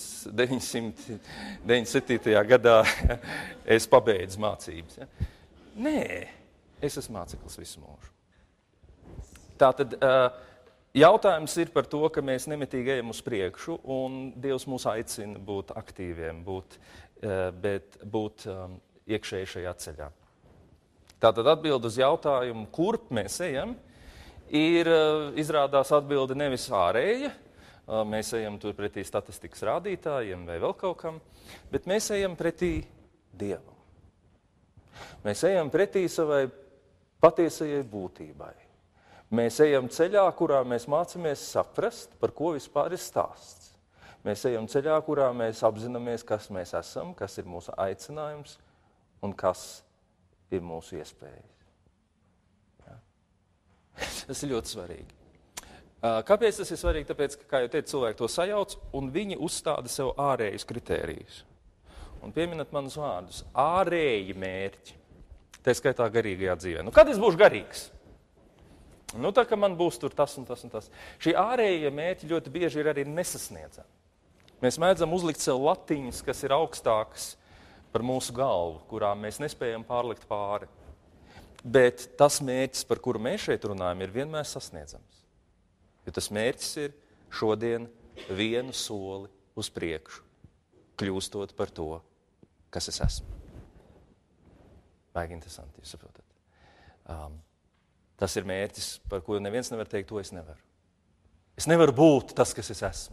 1997. gadā es pabeidzu mācības. Ja? Nē, es esmu māceklis visu mūžu. Tātad jautājums ir par to, ka mēs nemitīgi ejam uz priekšu, un Dievs mūs aicina būt aktīviem, būt iekšēji šajā ceļā. Tātad atbild uz jautājumu, kurp mēs ejam, ir izrādās atbilde nevis ārēja, mēs ejam tur pretī statistikas rādītājiem vai vēl kaut kam, bet mēs ejam pretī Dievam. Mēs ejam pretī savai patiesajai būtībai. Mēs ejam ceļā, kurā mēs mācāmies saprast, par ko vispār ir stāsts. Mēs ejam ceļā, kurā mēs apzināmies, kas mēs esam, kas ir mūsu aicinājums un kas ir mūsu iespējas. Ja? Tas ir ļoti svarīgi. Kāpēc tas ir svarīgi? Tāpēc, ka, kā jau teicu, cilvēki to sajauc un viņi uzstāda sev ārējus kritērijus. Un pieminat manus vārdus. Ārēji mērķi. Tā skaitā garīgajā dzīvē. Kad es būšu garīgs? Tā kā man būs tur tas un tas un tas. Šī ārējie mērķi ļoti bieži ir arī nesasniedzami. Mēs mēdzam uzlikt sev latiņas, kas ir augstākas par mūsu galvu, kurām mēs nespējam pārlikt pāri. Bet tas mērķis, par kuru mēs šeit runājam, ir vienmēr sasniedzams. Jo tas mērķis ir šodien vienu soli uz priekšu, kļūstot par to, kas es esmu. Vajag interesanti, jūs saprotat. Tas ir mērķis, par ko neviens nevar teikt, to es nevaru. Es nevaru būt tas, kas es esmu.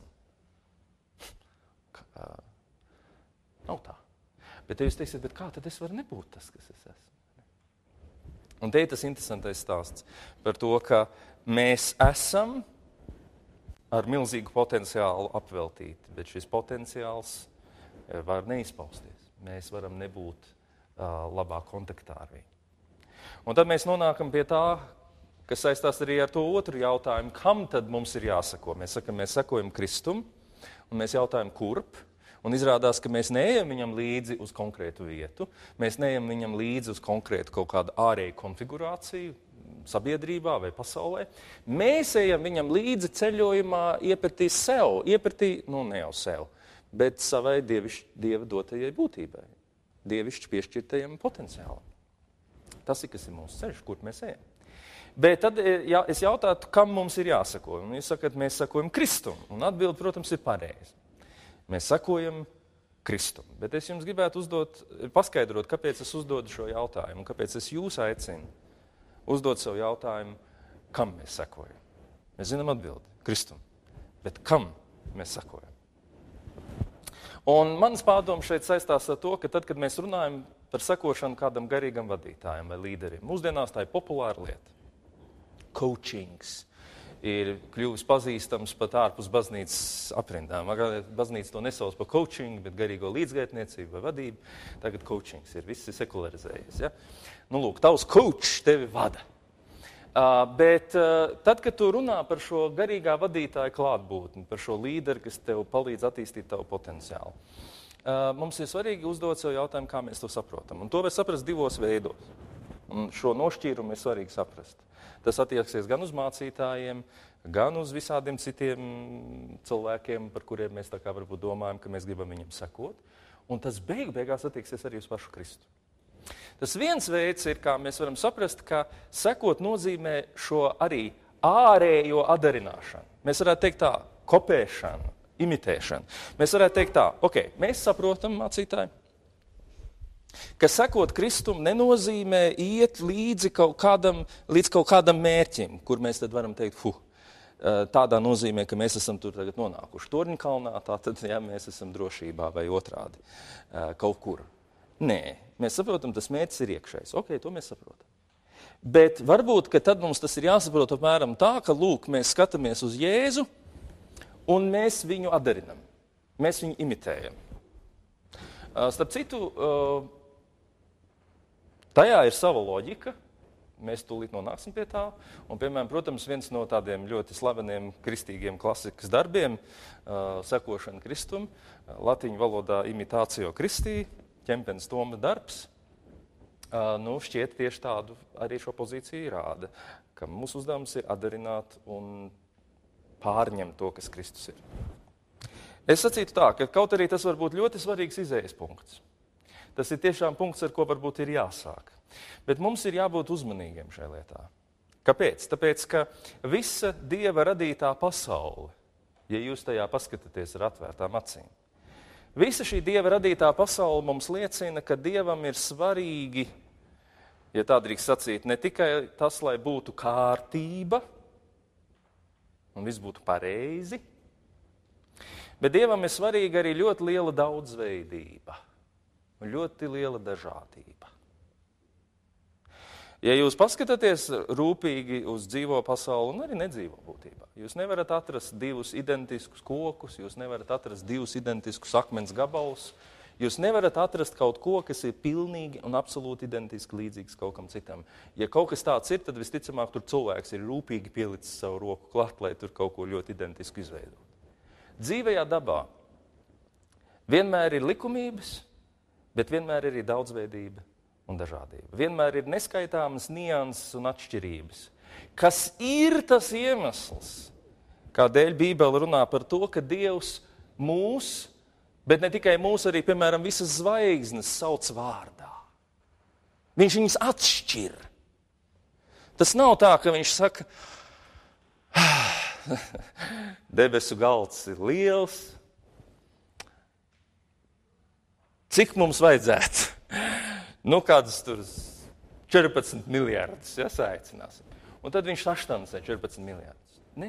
Nav tā. Bet ja jūs teiksiet, bet kā tad es varu nebūt tas, kas es esmu? Un te ir tas interesantais stāsts par to, ka mēs esam ar milzīgu potenciālu apveltīti, bet šis potenciāls var neizpausties. Mēs varam nebūt labā kontaktā ar viņu. Un tad mēs nonākam pie tā, kas saistās arī ar to otru jautājumu, kam tad mums ir jāsako. Mēs sakam, mēs sekojam Kristum, un mēs jautājam, kurp, un izrādās, ka mēs neejam viņam līdzi uz konkrētu vietu, mēs neejam viņam līdzi uz konkrētu kaut kādu ārēju konfigurāciju sabiedrībā vai pasaulē. Mēs ejam viņam līdzi ceļojumā iepratī sev, ne jau sev, bet savai Dieva dotajai būtībai, dievišķi piešķirtajam potenciālam. Tas ir, kas ir mūsu ceļš, kur mēs ejam. Bet tad es jautātu, kam mums ir jāsako. Un jūs sakat, mēs sakojam Kristum. Un atbildi, protams, ir pareizi. Mēs sakojam Kristum. Bet es jums gribētu paskaidrot, kāpēc es uzdodu šo jautājumu. Un kāpēc es jūs aicinu uzdot savu jautājumu, kam mēs sakojam. Mēs zinām atbildi, Kristum. Bet kam mēs sakojam? Un mans pārdoms šeit saistās ar to, ka tad, kad mēs runājam par sekošanu kādam garīgam vadītājam vai līderim, mūsdienās tā ir populāra lieta. Coachings ir kļuvis pazīstams pat ārpus baznīcas aprindām. Baznīca to nesauc par coaching, bet garīgo līdzgaitniecību vai vadību. Tagad coachings ir, viss ir sekularizējies. Ja? Lūk, tavs coach tevi vada. Bet tad, kad tu runā par šo garīgā vadītāja klātbūtni, par šo līderi, kas tev palīdz attīstīt tavu potenciālu, mums ir svarīgi uzdot sev jautājumu, kā mēs to saprotam. Un to var saprast divos veidos. Un šo nošķīrumu ir svarīgi saprast. Tas attieksies gan uz mācītājiem, gan uz visādiem citiem cilvēkiem, par kuriem mēs tā kā varbūt domājam, ka mēs gribam viņam sekot. Un tas beigās attieksies arī uz pašu Kristu. Tas viens veids ir, kā mēs varam saprast, ka sekot nozīmē šo arī ārējo atdarināšanu. Mēs varētu teikt tā, kopēšanu, imitēšanu. Mēs varētu teikt tā, mēs saprotam, mācītāji, ka sekot Kristum nenozīmē iet līdz kaut kādam mērķim, kur mēs tad varam teikt, tādā nozīmē, ka mēs esam tur tagad nonākuši Torņkalnā, tātad mēs esam drošībā vai otrādi kaut kur. Nē, mēs saprotam, tas mērķis ir iekšējs. To mēs saprotam. Bet varbūt, ka tad mums tas ir jāsaprot apmēram tā, ka, lūk, mēs skatāmies uz Jēzu un mēs viņu atdarinam. Mēs viņu imitējam. Starp citu, tajā ir sava loģika. Mēs tūlīt nonāksim pie tā. Un, piemēram, protams, viens no tādiem ļoti slaveniem kristīgiem klasikas darbiem, sekošana Kristum, latiņu valodā imitācio Kristī, Ķempens Toma darbs, šķiet tieši tādu arī šo pozīciju rāda, ka mūsu uzdevums ir atdarināt un pārņemt to, kas Kristus ir. Es sacītu tā, ka kaut arī tas var būt ļoti svarīgs izējas punkts. Tas ir tiešām punkts, ar ko varbūt ir jāsāk. Bet mums ir jābūt uzmanīgiem šajā lietā. Kāpēc? Tāpēc, ka visa Dieva radītā pasaule, ja jūs tajā paskatāties ar atvērtām acīm, visa šī Dieva radītā pasaule mums liecina, ka Dievam ir svarīgi, ja tā drīkst sacīt, ne tikai tas, lai būtu kārtība un viss būtu pareizi, bet Dievam ir svarīga arī ļoti liela daudzveidība un ļoti liela dažādība. Ja jūs paskatāties rūpīgi uz dzīvo pasauli un arī nedzīvo būtībā, jūs nevarat atrast divus identiskus kokus, jūs nevarat atrast divus identiskus akmens gabalus, jūs nevarat atrast kaut ko, kas ir pilnīgi un absolūti identiski līdzīgs kaut kam citam. Ja kaut kas tāds ir, tad visticamāk tur cilvēks ir rūpīgi pielicis savu roku klāt, lai tur kaut ko ļoti identisku izveidot. Dzīvajā dabā vienmēr ir likumības, bet vienmēr ir arī daudzveidība un dažādība. Vienmēr ir neskaitāmas nianses un atšķirības, kas ir tas iemesls, kādēļ Bībele runā par to, ka Dievs mūs, bet ne tikai mūs, arī, piemēram, visas zvaigznes sauc vārdā. Viņš viņus atšķir. Tas nav tā, ka viņš saka, debesu galds ir liels, cik mums vajadzētu? Nu, kādas tur 14 miljardus, ja, saicināsim. Un tad viņš aštansē 14 miljardus. Nē.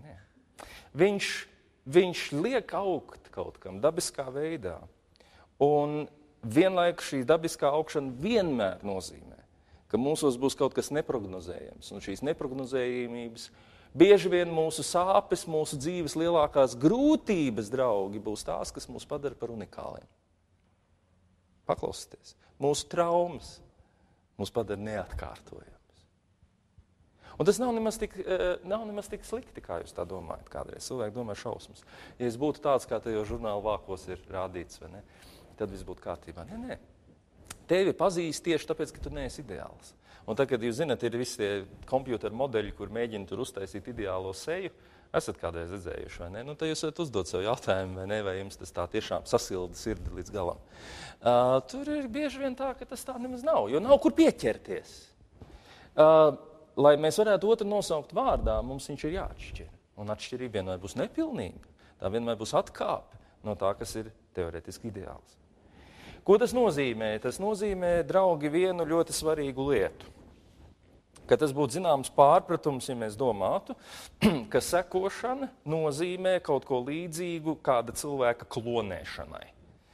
Viņš liek augt kaut kam dabiskā veidā. Un vienlaikus šī dabiskā augšana vienmēr nozīmē, ka mūsos būs kaut kas neprognozējams. Un šīs neprognozējumības bieži vien mūsu sāpes, mūsu dzīves lielākās grūtības, draugi, būs tās, kas mūs padara par unikāliem. Paklausieties, mūsu traumas mūs padara neatkārtojams. Un tas nav nemaz tik slikti, kā jūs tā domājat kādreiz. Cilvēki domā šausmas. Ja es būtu tāds, kā tajos žurnāla vākos ir rādīts, vai ne, tad viss būtu kārtībā. Nē. Tevi pazīst tieši tāpēc, ka tu neesi ideāls. Un tad, kad jūs zināt, ir visi tie kompjūteru modeļi, kur mēģina tur uztaisīt ideālo seju, esat kādreiz redzējuši, vai ne? Nu, tad jūs varat uzdot sev jautājumu, vai ne, vai jums tas tā tiešām sasilda sirdi līdz galam. Tur ir bieži vien tā, ka tas tā nemaz nav, jo nav kur pieķerties. Lai mēs varētu otru nosaukt vārdā, mums viņš ir jāatšķir. Un atšķirība vienmēr būs nepilnība. Tā vienmēr būs atkāpe no tā, kas ir teoretiski ideāls. Ko tas nozīmē? Tas nozīmē, draugi, vienu ļoti svarīgu lietu. Ka tas būtu zināms pārpratums, ja mēs domātu, ka sekošana nozīmē kaut ko līdzīgu kāda cilvēka klonēšanai.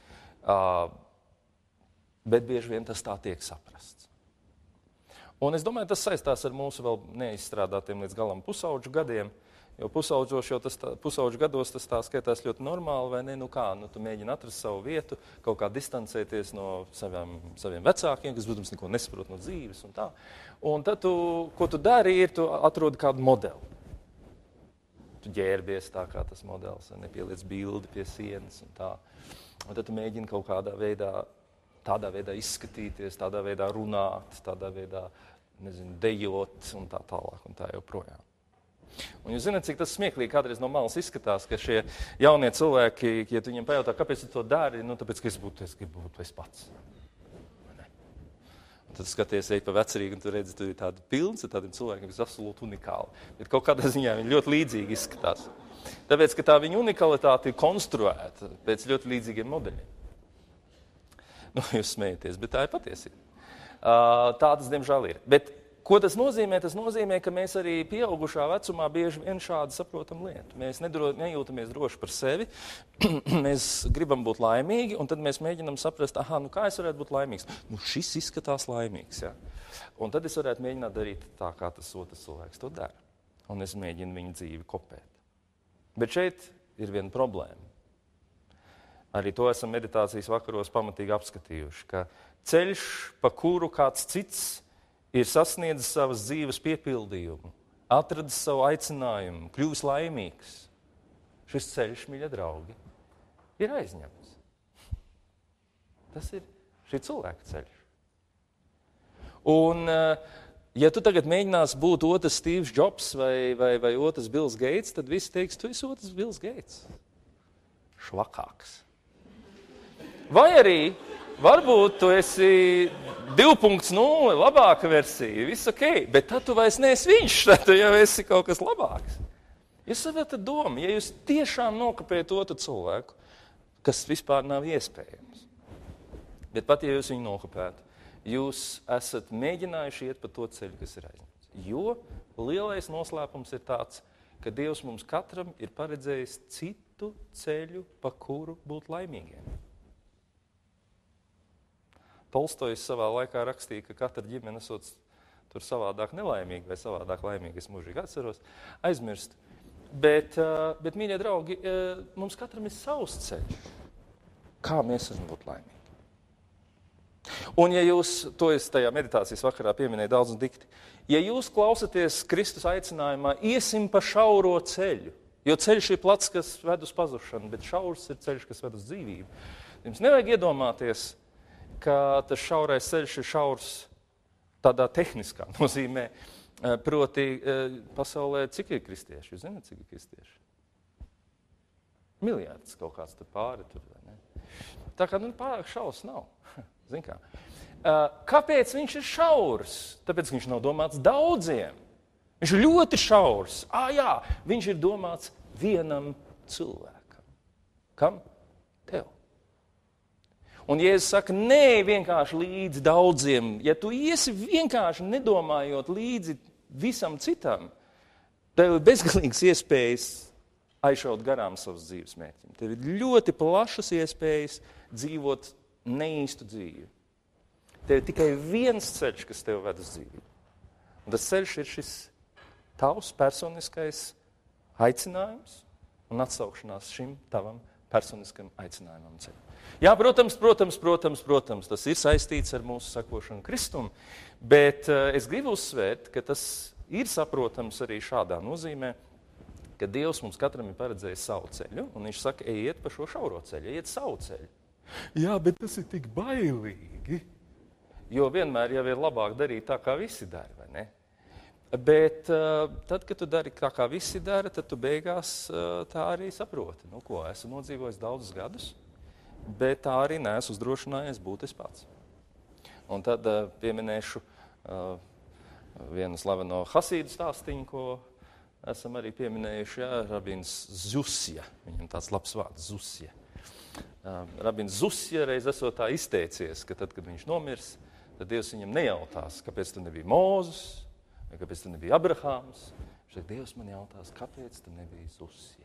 Bet bieži vien tas tā tiek saprasts. Un es domāju, tas saistās ar mūsu vēl neizstrādātiem līdz galam pusauģu gadiem, jo pusauģu gados tas tā skaitās ļoti normāli, vai ne? Nu kā, tu mēģini atrast savu vietu, kaut kā distancēties no saviem vecākiem, kas, protams, neko nesaprot no dzīves un tā. Un tad ko tu dari, ir tu atrodi kādu modeli. Tu ģērbies tā kā tas modelis, nepieliec bildi pie sienas un tā. Un tad tu mēģini kaut kādā veidā, tādā veidā izskatīties, tādā veidā runāt, tādā veidā, dejot un tā tālāk un tā joprojām. Un jūs zināt, cik tas smieklīgi kādreiz no malas izskatās, ka šie jaunie cilvēki, ja tu viņiem pajautā, kāpēc tu to dari, tāpēc, ka es gribu būt es pats. Un tad skaties, ej pa vecerīgu, un tu redzi, tu ir tādi pilns ar tādiem cilvēkiem, kas ir absolūti unikāli. Bet kaut kādā ziņā viņi ļoti līdzīgi izskatās. Tāpēc, ka tā viņa unikalitāte ir konstruēta pēc ļoti līdzīgiem modeļiem. Jūs smejaties, bet tā ir patiesība. Tā tas, diemžēl, ir. Bet ko tas nozīmē? Tas nozīmē, ka mēs arī pieaugušā vecumā bieži vien šādi saprotam lietu. Mēs nejūtamies droši par sevi, mēs gribam būt laimīgi, un tad mēs mēģinam saprast, kā es varētu būt laimīgs? Šis izskatās laimīgs, ja? Un tad es varētu mēģināt darīt tā, kā tas otrs cilvēks to dara. Un es mēģinu viņu dzīvi kopēt. Bet šeit ir viena problēma. Arī to esam meditācijas vakaros pamatīgi apskatījuši, ka ceļš, pa kuru kāds cits ir sasniedzis savas dzīves piepildījumu, atradis savu aicinājumu, kļuvis laimīgs. Šis ceļš, mīļie draugi, ir aizņemts. Tas ir šī cilvēka ceļš. Un, ja tu tagad mēģinās būt otrs Steve Jobs vai otrs Bills Gates, tad visi teiks, tu esi otrs Bills Gates. Švakāks. Vai Varbūt tu esi 2.0, labāka versija, viss ok, bet tad tu vairs neesi viņš, tad tu jau esi kaut kas labāks. Jūs saprotat domu, ja jūs tiešām nokopējat otru cilvēku, kas vispār nav iespējams, bet pat ja jūs viņu nokopētu, jūs esat mēģinājuši iet pa to ceļu, kas ir aizņemts. Jo lielais noslēpums ir tāds, ka Dievs mums katram ir paredzējis citu ceļu, pa kuru būt laimīgiem. Tolstojs savā laikā rakstīja, ka katra ģimene esot tur savādāk nelaimīga vai savādāk laimīga, es mūžīgi atceros, aizmirst. Bet, mīļie draugi, mums katram ir savs ceļš, kā mēs varam būt laimīgi. Un ja jūs, to es tajā meditācijas vakarā pieminēju daudz un dikti, ja jūs klausaties Kristus aicinājumā, iesim pa šauro ceļu, jo ceļš ir plats, kas ved uz pazušanu, bet šaurs ir ceļš, kas ved uz dzīvību. Jums nevajag iedomāties, ka tas šaurais ceļš ir šaurs tādā tehniskā nozīmē. Proti, pasaulē cik ir kristieši? Jūs zināt, cik ir kristieši? Miljards kaut kāds tur pāri. Tur, vai ne? Tā kā pārāk šaurs nav. Zin kā. Kāpēc viņš ir šaurs? Tāpēc, ka viņš nav domāts daudziem. Viņš ir ļoti šaurs. Jā, viņš ir domāts vienam cilvēkam. Kam? Tev. Un Jēzus saka, nē, vienkārši līdzi daudziem. Ja tu iesi vienkārši nedomājot līdzi visam citam, tev ir bezgalīgas iespējas aizšaut garām savas dzīves mērķim. Tev ir ļoti plašas iespējas dzīvot neīstu dzīvi. Tev ir tikai viens ceļš, kas tev ved uz dzīvību. Un tas ceļš ir šis tavs personiskais aicinājums un atsaukšanās šim tavam personiskam aicinājumam ceļam. Jā, protams, tas ir saistīts ar mūsu sakošanu Kristum, bet es gribu uzsvērt, ka tas ir saprotams arī šādā nozīmē, ka Dievs mums katram ir paredzējis savu ceļu, un viņš saka, ejiet pa šo šauro ceļu, ejiet savu ceļu. Jā, bet tas ir tik bailīgi, jo vienmēr jau ir labāk darīt tā, kā visi dara, vai ne? Bet tad, kad tu dari tā, kā visi dara, tad tu beigās tā arī saproti. Nu ko, esmu nodzīvojis daudzus gadus, bet tā arī neesmu uzdrošinājies būt es pats. Un tad pieminēšu vienu slaveno hasīdu stāstiņu, ko esam arī pieminējuši, rabīns Zusja. Viņam tāds labs vārds, Zusja. Rabīns Zusja reiz esot tā izteicies, ka tad, kad viņš nomirs, tad Dievs viņam nejautās, kāpēc tu nebija Mūzes, vai kāpēc tu nebija Abrahāms. Viņš saka, Dievs man jautās, kāpēc tu nebija Zusja.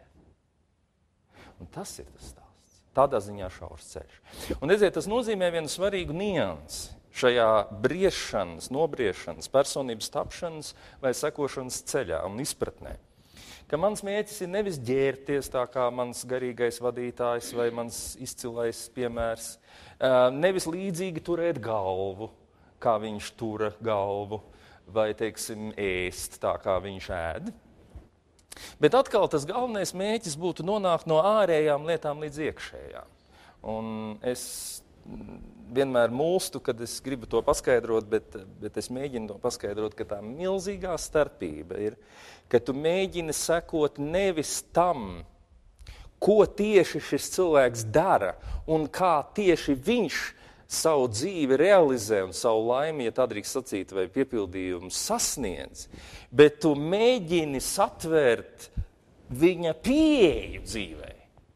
Un tas ir tas stāsts. Tādā ziņā šaurs ceļš. Un redziet, tas nozīmē vienu svarīgu niansi šajā briešanas, nobriešanas, personības tapšanas vai sekošanas ceļā un izpratnē. Ka mans mērķis ir nevis ģērties tā kā mans garīgais vadītājs vai mans izcilais piemērs, nevis līdzīgi turēt galvu, kā viņš tura galvu, vai, teiksim, ēst tā, kā viņš ēd. Bet atkal tas galvenais mērķis būtu nonākt no ārējām lietām līdz iekšējām. Un es vienmēr mulstu, kad es gribu to paskaidrot, bet es mēģinu to paskaidrot, ka tā milzīgā starpība ir, ka tu mēģini sekot nevis tam, ko tieši šis cilvēks dara un kā tieši viņš savu dzīvi realizē un savu laimi, ja tā drīkst sacīt, vai piepildījumu sasniedz, bet tu mēģini satvērt viņa pieeju dzīvē.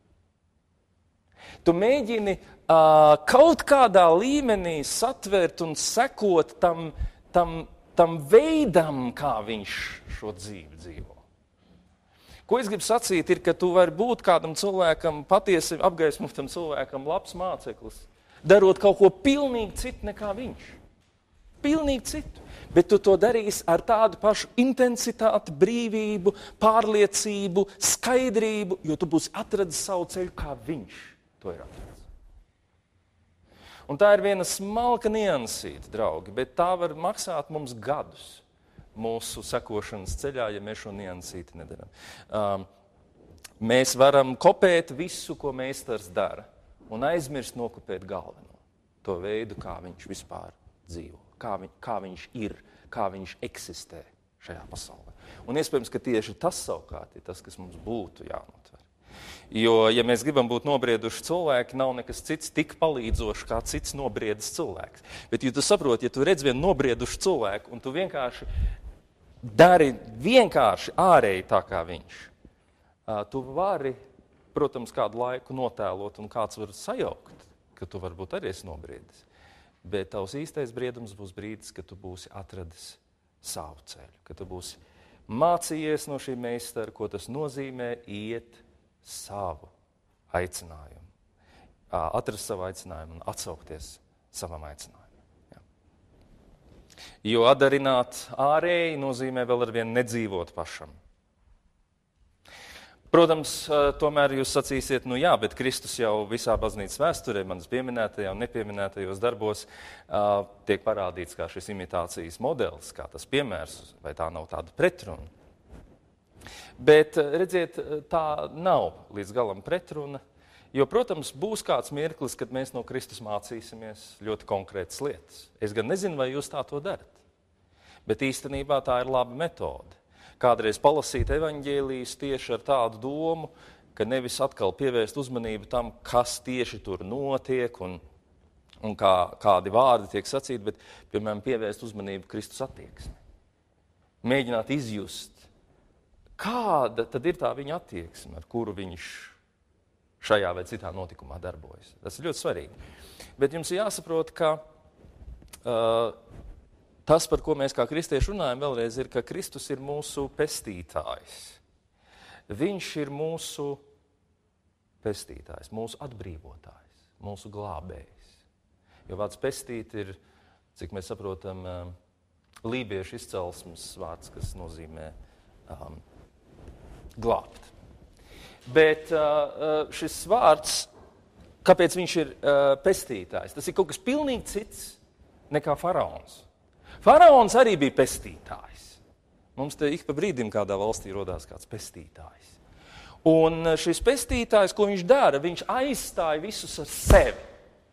Tu mēģini kaut kādā līmenī satvērt un sekot tam veidam, kā viņš šo dzīvi dzīvo. Ko es gribu sacīt, ir, ka tu vari būt kādam cilvēkam, patiesi apgaismotam cilvēkam labs māceklis, darot kaut ko pilnīgi citu nekā viņš. Pilnīgi citu. Bet tu to darīsi ar tādu pašu intensitāti, brīvību, pārliecību, skaidrību, jo tu būsi atradis savu ceļu, kā viņš to ir atradis. Un tā ir viena smalka niansīta, draugi, bet tā var maksāt mums gadus mūsu sekošanas ceļā, ja mēs šo niansīti nedaram. Mēs varam kopēt visu, ko meistars dara, un aizmirst nokopēt galveno, to veidu, kā viņš vispār dzīvo, kā viņš ir, kā viņš eksistē šajā pasaulē. Un iespējams, ka tieši tas savukārt ir tas, kas mums būtu jānotver. Jo, ja mēs gribam būt nobrieduši cilvēki, nav nekas cits tik palīdzošs kā cits nobriedis cilvēks. Bet, ja tu saproti, ja tu redz vienu nobriedušu cilvēku un tu vienkārši dari vienkārši ārēji tā kā viņš, tu vari, protams, kādu laiku notēlot un kāds var sajaukt, ka tu varbūt arī esi nobriedis. Bet tavs īstais briedums būs brīdis, kad tu būsi atradis savu ceļu, ka tu būsi mācījies no šī meistara, ko tas nozīmē iet savu aicinājumu, atrast savu aicinājumu un atsaukties savam aicinājumam. Ja. Jo atdarināt ārēji nozīmē vēl ar vienu nedzīvot pašam. Protams, tomēr jūs sacīsiet, nu jā, bet Kristus jau visā baznīcas vēsturē, manas pieminētajā un nepieminētajos darbos, tiek parādīts kā šis imitācijas modelis, kā tas piemērs, vai tā nav tāda pretruna. Bet, redziet, tā nav līdz galam pretruna, jo, protams, būs kāds mirklis, kad mēs no Kristus mācīsimies ļoti konkrētas lietas. Es gan nezinu, vai jūs tā to darat, bet īstenībā tā ir laba metode. Kādreiz palasīt evaņģēlijas tieši ar tādu domu, ka nevis atkal pievērst uzmanību tam, kas tieši tur notiek un kādi vārdi tiek sacīti, bet, piemēram, pievērst uzmanību Kristus attieksmi. Mēģināt izjust, kāda tad ir tā viņa attieksme, ar kuru viņš šajā vai citā notikumā darbojas. Tas ir ļoti svarīgi. Bet jums ir jāsaprot, ka tas, par ko mēs kā kristieši runājam vēlreiz, ir, ka Kristus ir mūsu pestītājs. Viņš ir mūsu pestītājs, mūsu atbrīvotājs, mūsu glābējs. Jo vārds pestīt ir, cik mēs saprotam, lībiešu izcelsmes vārds, kas nozīmē glābt. Bet šis vārds, kāpēc viņš ir pestītājs, tas ir kaut kas pilnīgi cits nekā faraons. Faraons arī bija pestītājs. Mums te ik pa brīdim kādā valstī rodās kāds pestītājs. Un šis pestītājs, ko viņš dara, viņš aizstāja visus ar sevi.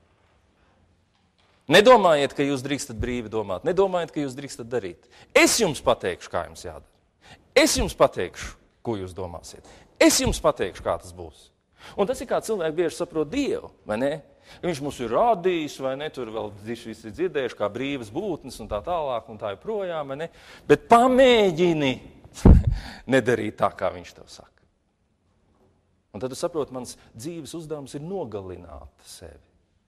Nedomājiet, ka jūs drīkstat brīvi domāt. Nedomājiet, ka jūs drīkstat darīt. Es jums pateikšu, kā jums jādara. Es jums pateikšu, ko jūs domāsiet. Es jums pateikšu, kā tas būs. Un tas ir kā cilvēki bieži saprot Dievu, vai ne? Viņš mums ir radījis, vai ne, tur vēl visi ir dzirdējuši, kā brīvas būtnes un tā tālāk, un tā joprojām, vai ne? Bet pamēģini nedarīt tā, kā viņš tev saka. Un tad tu saproti, mans dzīves uzdevums ir nogalināt sevi.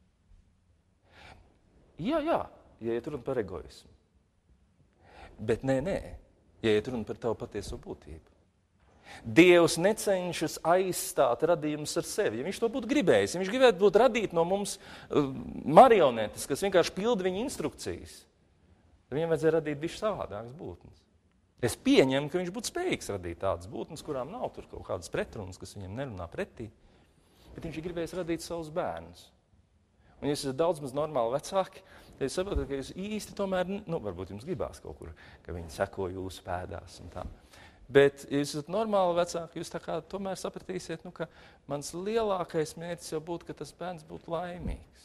Jā, ja iet runa par egoismu. Bet nē, ja iet runa par tavu patieso būtību. Dievs necenšas aizstāt radījumus ar sevi. Ja viņš to būtu gribējis, ja viņš gribētu būt radīt no mums marionetes, kas vienkārši pilda viņa instrukcijas, tad viņam vajadzēja radīt bišķi savādākas būtnes. Es pieņemu, ka viņš būtu spējīgs radīt tādas būtnes, kurām nav tur kaut kādas pretrunas, kas viņam nerunā pretī. Bet viņš ir gribējis radīt savus bērnus. Un ja jūs esat daudz maz normāli vecāki, tad jūs saprotat, ka jūs īsti tomēr, varbūt jums gribās kaut kur, ka viņi seko jūsu pēdās un tā. Bet, ja jūs esat normāli vecāki, jūs tā kā tomēr sapratīsiet, ka mans lielākais mērķis jau būtu, ka tas bērns būtu laimīgs.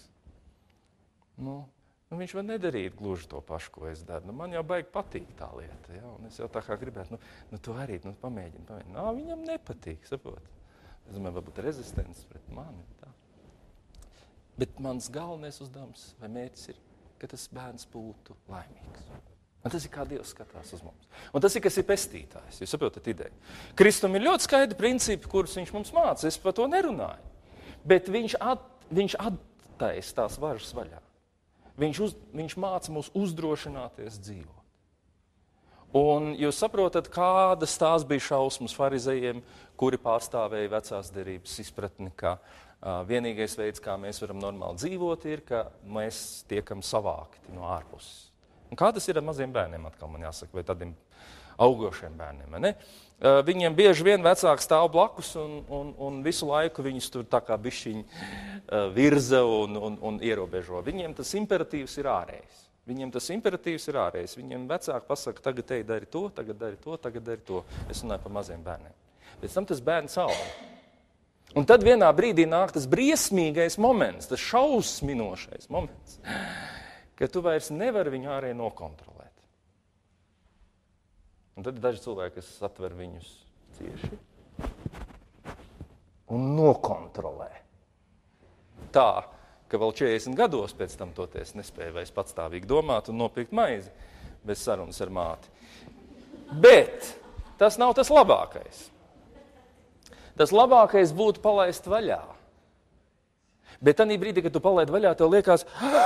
Viņš var nedarīt gluži to pašu, ko es daru. Man jau baigi patīk tā lieta, ja? Un es jau tā kā gribētu, tu arī, pamēģini. Viņam nepatīk, saprot. Es domāju, varbūt rezistents pret mani. Tā. Bet mans galvenais uzdevums vai mērķis ir, ka tas bērns būtu laimīgs. Un tas ir kā Dievs skatās uz mums. Un tas ir, kas ir pestītājs. Jūs saprotat ideju. Kristum ir ļoti skaidri principi, kurus viņš mums māca. Es par to nerunāju. Bet viņš attaisa tās važas vaļā. Viņš māca mūs uzdrošināties dzīvot. Un jūs saprotat, kādas tās bija šausmas farizejiem, kuri pārstāvēja vecās derības izpratni, ka vienīgais veids, kā mēs varam normāli dzīvot, ir, ka mēs tiekam savākti no ārpuses. Un kā tas ir ar maziem bērniem, atkal man jāsaka, vai tādiem augošiem bērniem, ne? Viņiem bieži vien vecāki stāv blakus un visu laiku viņus tur tā kā bišķiņi virza un ierobežo. Viņiem tas imperatīvs ir ārējs. Viņiem vecāki pasaka, tagad te dari to, tagad dari to, tagad dari to. Es runāju par maziem bērniem. Pēc tam tas bērns aug. Un tad vienā brīdī nāk tas briesmīgais moments, tas šausminošais moments, ka tu vairs nevari viņu ārēji nokontrolēt. Un tad ir daži cilvēki, kas atver viņus cieši. un nokontrolē. Tā, ka vēl 40 gados pēc tam toties nespēja vairs patstāvīgi domāt un nopirkt maizi bez sarunas ar māti. Bet tas nav tas labākais. Tas labākais būtu palaist vaļā. Bet tanī brīdī, kad tu palaid vaļā, tev liekas,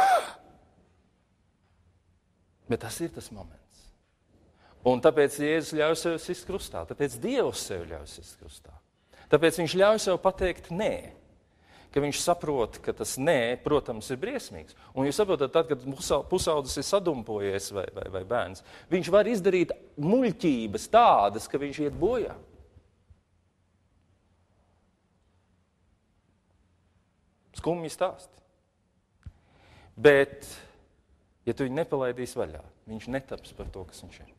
bet tas ir tas moments. Un tāpēc Jēzus ļauj sev sist krustā, tāpēc Dievs sev ļauj sist krustā. Tāpēc viņš ļauj sev pateikt nē, ka viņš saprot, ka tas nē, protams, ir briesmīgs. Un jūs saprotat, tad, kad pusaudzis ir sadumpojies vai bērns, viņš var izdarīt muļķības tādas, ka viņš iet bojā. Skumji stāsti. Bet, ja tu viņu nepalaidīs vaļā, viņš netaps par to, kas viņš ir.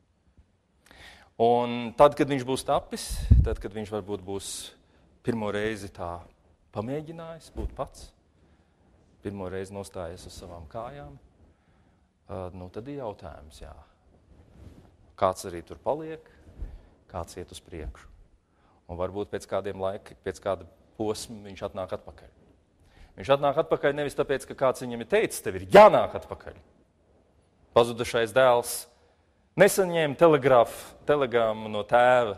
Un tad, kad viņš būs tapis, tad, kad viņš varbūt būs pirmo reizi tā pamēģinājis būt pats, pirmo reizi nostājies uz savām kājām, tad ir jautājums, jā. Kāds arī tur paliek, kāds iet uz priekšu. Un varbūt pēc kādiem laika, pēc kāda posma viņš atnāk atpakaļ. Viņš atnāk atpakaļ nevis tāpēc, ka kāds viņam ir teicis, tev ir jānāk atpakaļ. Pazudušais dēls nesaņēma telegrammu no tēva.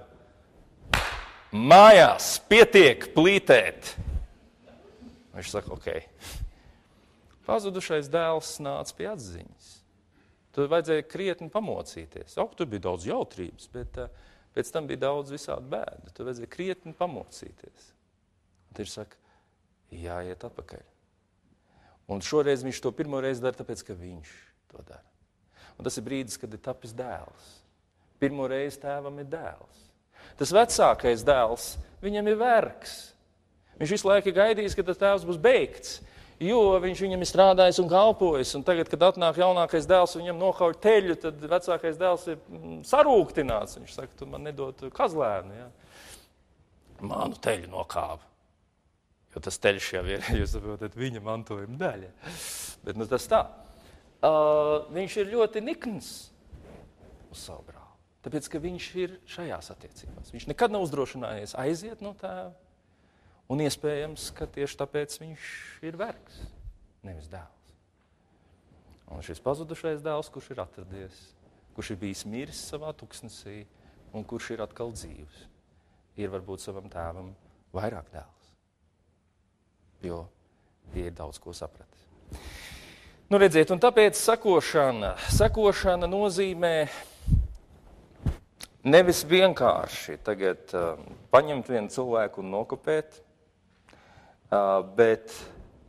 Mājās pietiek plītēt. Viņš saka, ok. Pazudušais dēls nāca pie atziņas. Tur vajadzēja krietni pamocīties. Tur bija daudz jautrības, bet pēc tam bija daudz visādi bēdu. Tur vajadzēja krietni pamocīties. Un viņš saka, jāiet atpakaļ. Un šoreiz viņš to pirmo reizi dara, tāpēc, ka viņš to dara. Un tas ir brīdis, kad ir tapis dēls. Pirmo reizi tēvam ir dēls. Tas vecākais dēls, viņam ir vergs. Viņš visu laiku ir gaidījis, ka tas tēvs būs beigts, jo viņš viņam ir strādājis un kalpojis. Un tagad, kad atnāk jaunākais dēls, viņam nokauj teļu, tad vecākais dēls ir sarūktināts. Viņš saka, tu man nedod kazlēnu. Ja? Manu teļu nokāva. Jo tas teļš jau ir, jūs saprotat, viņa mantojuma daļa. Bet tas tā. Viņš ir ļoti nikns uz savu brāli. Tāpēc, ka viņš ir šajās attiecībās. Viņš nekad nav uzdrošinājies aiziet no tēva. Un iespējams, ka tieši tāpēc viņš ir vergs, nevis dēls. Un šis pazudušais dēls, kurš ir atradies, kurš ir bijis miris savā tuksnesī un kurš ir atkal dzīvs, ir varbūt savam tēvam vairāk dēls. Jo tie ir daudz ko sapratis. Nu, redziet, un tāpēc sekošana nozīmē nevis vienkārši tagad paņemt vienu cilvēku un nokopēt, bet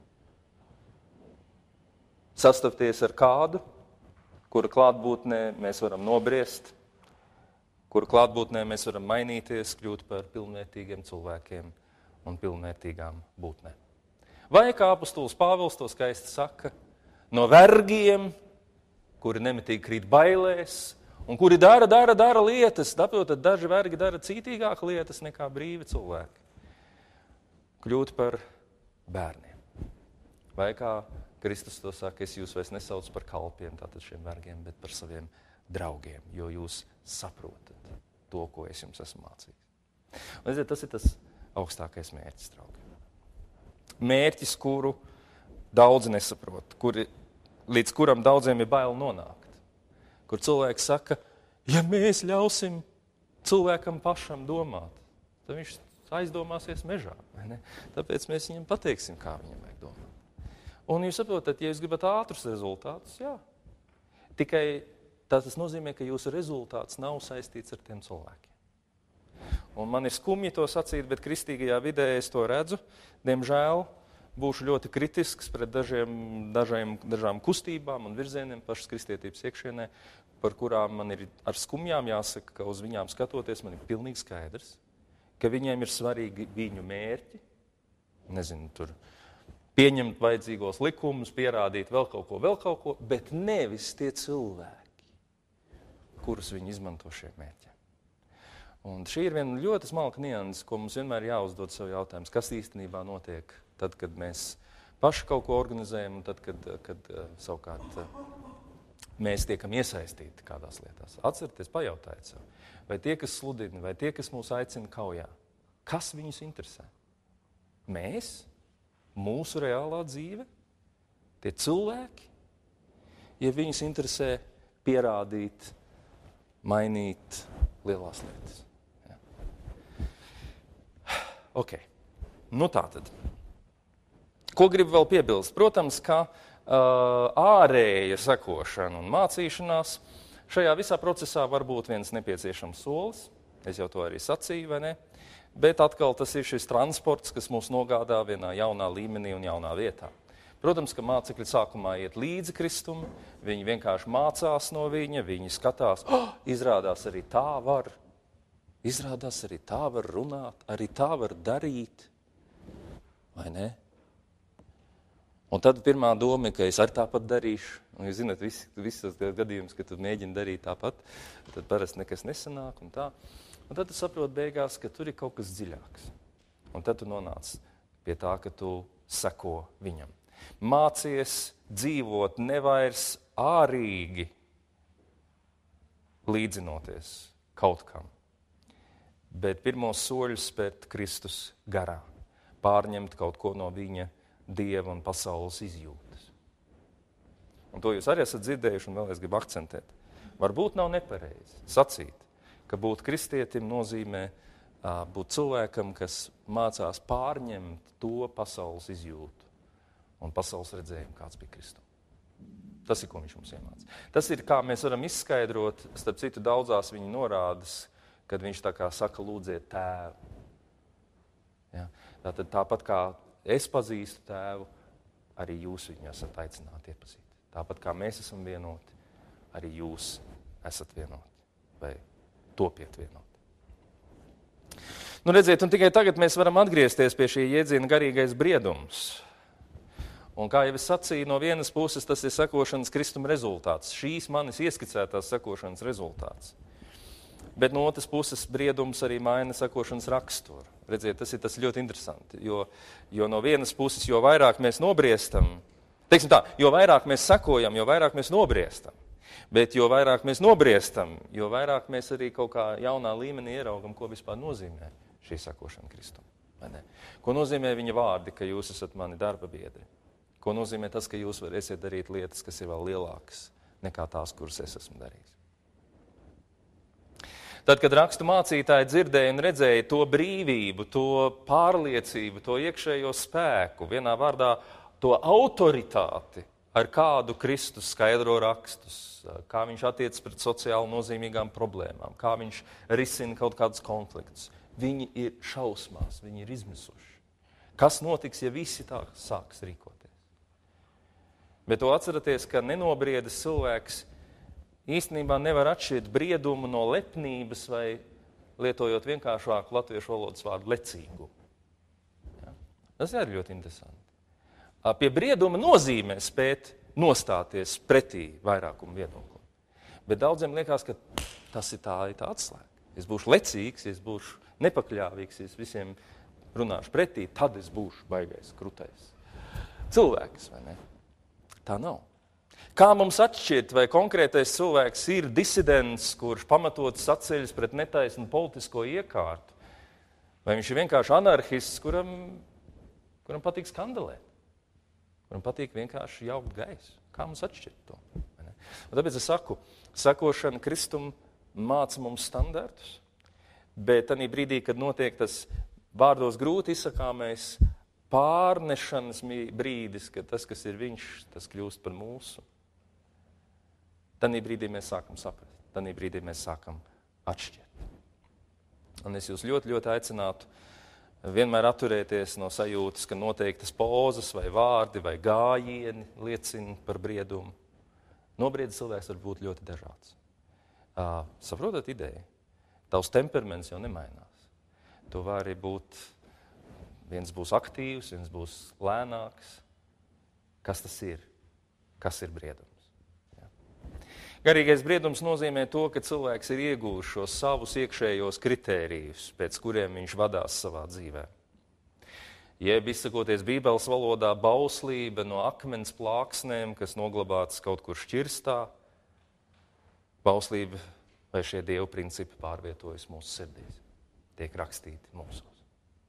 sastapties ar kādu, kura klātbūtnē mēs varam nobriest, kura klātbūtnē mēs varam mainīties, kļūt par pilnvērtīgiem cilvēkiem un pilnvērtīgām būtnēm. Vai, kā apostols Pāvils to skaisti saka, no vergiem, kuri nemitīgi krīt bailēs, un kuri dara lietas, tāpēc daži vergi dara cītīgāk lietas nekā brīvi cilvēki. Kļūt par bērniem. Vai, kā Kristus to saka, es jūs vairs nesaucu par kalpiem, tātad šiem vergiem, bet par saviem draugiem, jo jūs saprotat to, ko es jums esmu mācījis. Un, tas ir tas augstākais mērķis, draugi. Mērķis, kuru daudzi nesaprot, līdz kuram daudziem ir bail nonākt. Kur cilvēks saka, ja mēs ļausim cilvēkam pašam domāt, tad viņš aizdomāsies mežā. Vai ne? Tāpēc mēs viņam pateiksim, kā viņam vajag domāt. Un jūs saprotat, ja jūs gribat ātrus rezultātus, jā. Tikai tas nozīmē, ka jūsu rezultāts nav saistīts ar tiem cilvēkiem. Un man ir skumji to sacīt, bet kristīgajā vidē es to redzu. Diemžēl būšu ļoti kritisks pret dažām kustībām un virzieniem pašas kristietības iekšienē, par kurām man ir ar skumjām jāsaka, ka uz viņām skatoties man ir pilnīgi skaidrs, ka viņiem ir svarīgi viņu mērķi, tur pieņemt vajadzīgos likumus, pierādīt vēl kaut ko, bet nevis tie cilvēki, kurus viņi izmanto šiem mērķiem. Un šī ir viena ļoti smalka nianses, ko mums vienmēr jāuzdod sev jautājums, kas īstenībā notiek tad, kad mēs paši kaut ko organizējam un tad, kad savukārt mēs tiekam iesaistīti kādās lietās. Atcerieties, pajautājiet sev, vai tie, kas sludina, vai tie, kas mūs aicina kaujā, kas viņus interesē? Mēs, mūsu reālā dzīve, tie cilvēki, ja viņus interesē pierādīt, mainīt lielās lietas. Ja. Ok, nu tā tad. Ko gribu vēl piebilst? Protams, ka ārēja sekošana un mācīšanās šajā visā procesā var būt viens nepieciešams solis. Es jau to arī sacīju, vai ne? Bet atkal tas ir šis transports, kas mūs nogādā vienā jaunā līmenī un jaunā vietā. Protams, ka mācekļi sākumā iet līdzi Kristum, viņi vienkārši mācās no viņa, viņi skatās, izrādās arī tā var runāt, arī tā var darīt, vai ne? Un tad pirmā doma ir, ka es arī tāpat darīšu. Un jūs zināt, viss tas gadījums, kad tu mēģini darīt tāpat, tad parasti nekas nesanāk un tā. Un tad tu saproti beigās, ka tur ir kaut kas dziļāks. Un tad tu nonāc pie tā, ka tu seko viņam. Mācies dzīvot nevairs ārīgi līdzinoties kaut kam, bet pirmos soļus spērt Kristus garā, pārņemt kaut ko no viņa Dieva un pasaules izjūtas. Un to jūs arī esat dzirdējuši, un vēl es gribu akcentēt. Varbūt nav nepareizi sacīt, ka būt kristietim nozīmē būt cilvēkam, kas mācās pārņemt to pasaules izjūtu un pasaules redzējumu, kāds bija Kristum. Tas ir, ko viņš mums iemāca. Tas ir, kā mēs varam izskaidrot, starp citu daudzās viņa norādes, kad viņš tā kā saka, lūdziet tēvu. Ja? Tāpat kā es pazīstu tēvu, arī jūs viņu esat aicināti iepazīt. Tāpat kā mēs esam vienoti, arī jūs esat vienoti vai topiet vienoti. Nu redziet, un tikai tagad mēs varam atgriezties pie šī jēdziena garīgais briedums. Un kā jau es sacīju, no vienas puses tas ir sekošanas Kristum rezultāts. Šīs manis ieskicētās sekošanas rezultāts. Bet no otras puses briedums arī maina sekošanas raksturu. Redziet, tas ir tas ļoti interesanti, jo no vienas puses, jo vairāk mēs nobriestam, teiksim tā, jo vairāk mēs sekojam, jo vairāk mēs nobriestam. Bet jo vairāk mēs nobriestam, jo vairāk mēs arī kaut kā jaunā līmenī ieraugam, ko vispār nozīmē šī sekošana Kristum. Vai ne? Ko nozīmē viņa vārdi, ka jūs esat mani darba biedri? Ko nozīmē tas, ka jūs varēsiet darīt lietas, kas ir vēl lielākas nekā tās, kuras es esmu darījis? Tad, kad rakstu mācītāji dzirdēja un redzēja to brīvību, to pārliecību, to iekšējo spēku, vienā vārdā to autoritāti, ar kādu Kristus skaidro rakstus, kā viņš attiecas pret sociāli nozīmīgām problēmām, kā viņš risina kaut kādus konfliktus, viņi ir šausmās, viņi ir izmisuši. Kas notiks, ja visi tā sāks rīkoties? Bet to atceraties, ka nenobriedis cilvēks īstenībā nevar atšķirt briedumu no lepnības vai, lietojot vienkāršāku latviešu valodas vārdu, lecīgu. Ja? Tas ir ļoti interesanti. Pie brieduma nozīmē spēt nostāties pretī vairākumu viedoklim. Bet daudziem liekas, ka tas ir tā atslēga. Es būšu lecīgs, es būšu nepakļāvīgs, es visiem runāšu pretī, tad es būšu baigais, krutais cilvēks, vai ne? Tā nav. Kā mums atšķirt, vai konkrētais cilvēks ir disidents, kurš pamatot saceļas pret netaisnu politisko iekārtu, vai viņš ir vienkārši anarhists, kuram patīk skandalēt, kuram patīk vienkārši jaukt gaisu. Kā mums atšķirt to? Un tāpēc es saku, sekošana Kristum māca mums standartus, bet tanī brīdī, kad notiek tas vārdos grūti izsakāmais pārnešanas brīdis, kad tas, kas ir viņš, tas kļūst par mūsu. Tanī brīdī mēs sākam saprast, tanī brīdī mēs sākam atšķirt. Un es jūs ļoti, ļoti aicinātu vienmēr atturēties no sajūtas, ka noteiktas pozas vai vārdi vai gājieni liecina par briedumu. Nobriedis cilvēks var būt ļoti dažāds. Saprotat ideju? Tavs temperaments jau nemainās. Tu vari būt, viens būs aktīvs, viens būs lēnāks. Kas tas ir? Kas ir briedums? Garīgais briedums nozīmē to, ka cilvēks ir iegūšs šos savus iekšējos kritērijus, pēc kuriem viņš vadās savā dzīvē. Jeb izsakoties Bībeles valodā, bauslība no akmens plāksnēm, kas noglabātas kaut kur šķirstā, bauslība vai šie dievu principi pārvietojas mūsu sirdīs, tiek rakstīti mūsos.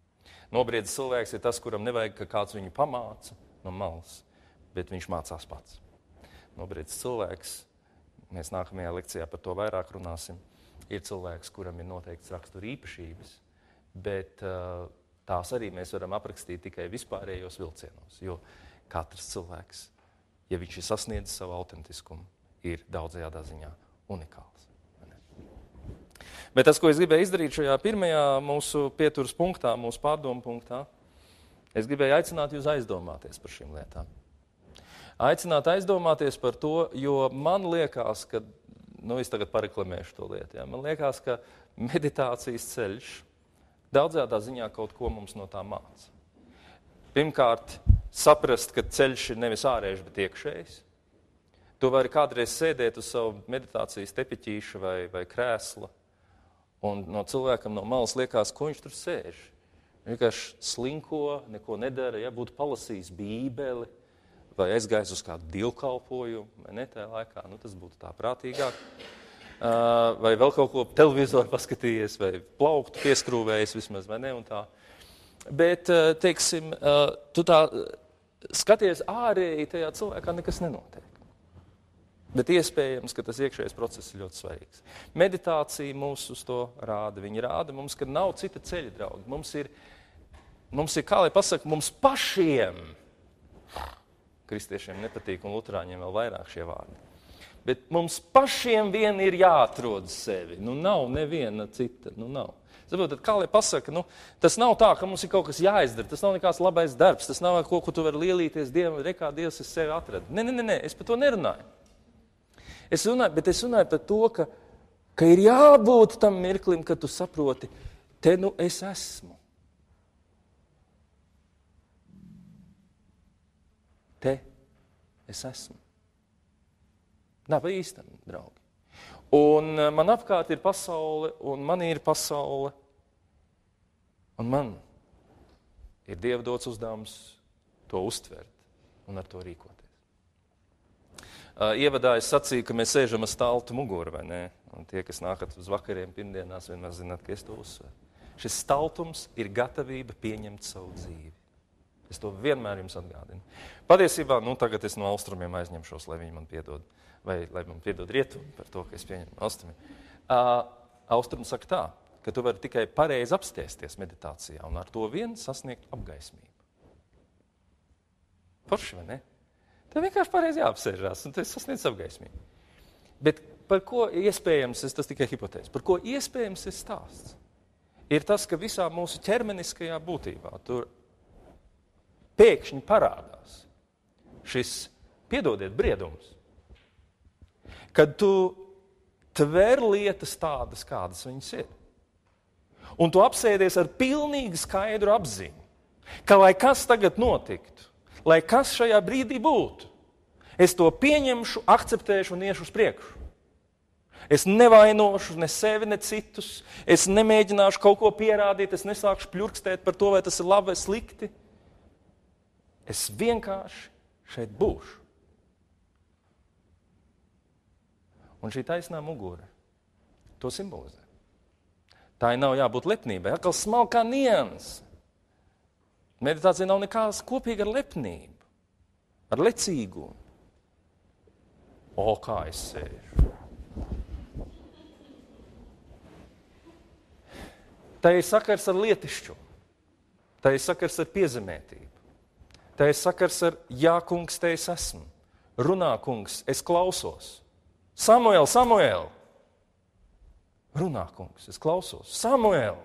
Nobriedzis cilvēks ir tas, kuram nevajag, ka kāds viņu pamāca no malas, bet viņš mācās pats. Nobriedzis cilvēks, mēs nākamajā lekcijā par to vairāk runāsim, ir cilvēks, kuram ir noteikts rakstura īpašības, bet tās arī mēs varam aprakstīt tikai vispārējos vilcienos, jo katrs cilvēks, ja viņš ir sasniedzis savu autentiskumu, ir daudzajādā ziņā unikāls. Bet tas, ko es gribēju izdarīt šajā pirmajā mūsu pieturas punktā, mūsu pārdomu punktā, es gribēju aicināt jūs aizdomāties par šīm lietām. Aicināt aizdomāties par to, jo man liekas, ka, es tagad pareklamēšu to lietu, man liekas, ka meditācijas ceļš daudzajādā ziņā kaut ko mums no tā māca. Pirmkārt, saprast, ka ceļš ir nevis ārējs, bet iekšējs. Tu vari kādreiz sēdēt uz savu meditācijas tepiķīša vai krēsla, un no cilvēkam no malas liekas, ko viņš tur sēž. Viņš vienkārši slinko, neko nedara, ja būtu palasījis bībeli, vai aizgājis uz kādu dievkalpojumu, vai ne tajā laikā, tas būtu tā prātīgāk. Vai vēl kaut ko televizoru paskatījies, vai plauktu pieskrūvējies vismaz, vai ne, un tā. Bet, teiksim, tu tā skaties ārēji, tajā cilvēkā nekas nenotiek. Bet iespējams, ka tas iekšējais process ir ļoti svarīgs. Meditācija mūs uz to rāda. Viņa rāda mums, ka nav cita ceļa, draugi. Mums ir, kā lai pasaka, mums pašiem, kristiešiem nepatīk un luterāņiem vēl vairāk šie vārdi, bet mums pašiem vien ir jāatrod sevi. Nav neviena cita, nav. Saprotat, kā lai pasaka, tas nav tā, ka mums ir kaut kas jāizdara, tas nav nekāds labais darbs, tas nav ko tu vari lielīties Dievam, kā Dievs es sevi atradu. Nē, es par to nerunāju. Es runāju par to, ka ir jābūt tam mirklim, kad tu saproti, te es esmu. Te es esmu. Nav pa īstam, draugi. Un man apkārt ir pasaule, un man ir pasaule, un man ir Dieva dots uzdevums to uztvert un ar to rīkoties. Ievadā es sacīju, ka mēs sēžam ar staltu muguru, vai ne? Un tie, kas nākat uz vakariem, pirmdienās, vienmēr zināt, ka es to uzsveru. Šis staltums ir gatavība pieņemt savu dzīvi. Es to vienmēr jums atgādinu. Patiesībā, tagad es no austrumiem aizņemšos, lai viņi man piedod, vai lai man piedod rietumi par to, ka es pieņemu austrumiem. Austrumi saka tā, ka tu vari tikai pareizi apstiesties meditācijā un ar to vien sasniegt apgaismību. Forši, vai ne? Tev vienkārši pareizi jāapsēžās, un tu sasniedz apgaismību. Bet par ko iespējams, tas tikai hipotēzes, par ko iespējams ir stāsts, ir tas, ka visā mūsu ķermeniskajā būtībā tur pēkšņi parādās šis, piedodiet, briedums, kad tu tver lietas tādas, kādas viņas ir. Un tu apsēdies ar pilnīgi skaidru apziņu, ka lai kas tagad notiktu, lai kas šajā brīdī būtu, es to pieņemšu, akceptēšu un iešu uz priekšu. Es nevainošu ne sevi, ne citus, es nemēģināšu kaut ko pierādīt, es nesākšu pļurkstēt par to, vai tas ir labi vai slikti. Es vienkārši šeit būšu. Un šī taisnā mugura to simbolizē. Tā nav jābūt lepnībai, atkal smalkā nianse. Meditācija nav nekās kopīga ar lepnību, ar lecīgumu. Kā es sēžu. Tā ir sakars ar lietišķumu, tā ir sakars ar piezemētību, tā ir sakars ar jā, kungs, te es esmu, runā, kungs, es klausos. Samuēl, runā, kungs, es klausos. Samuēl!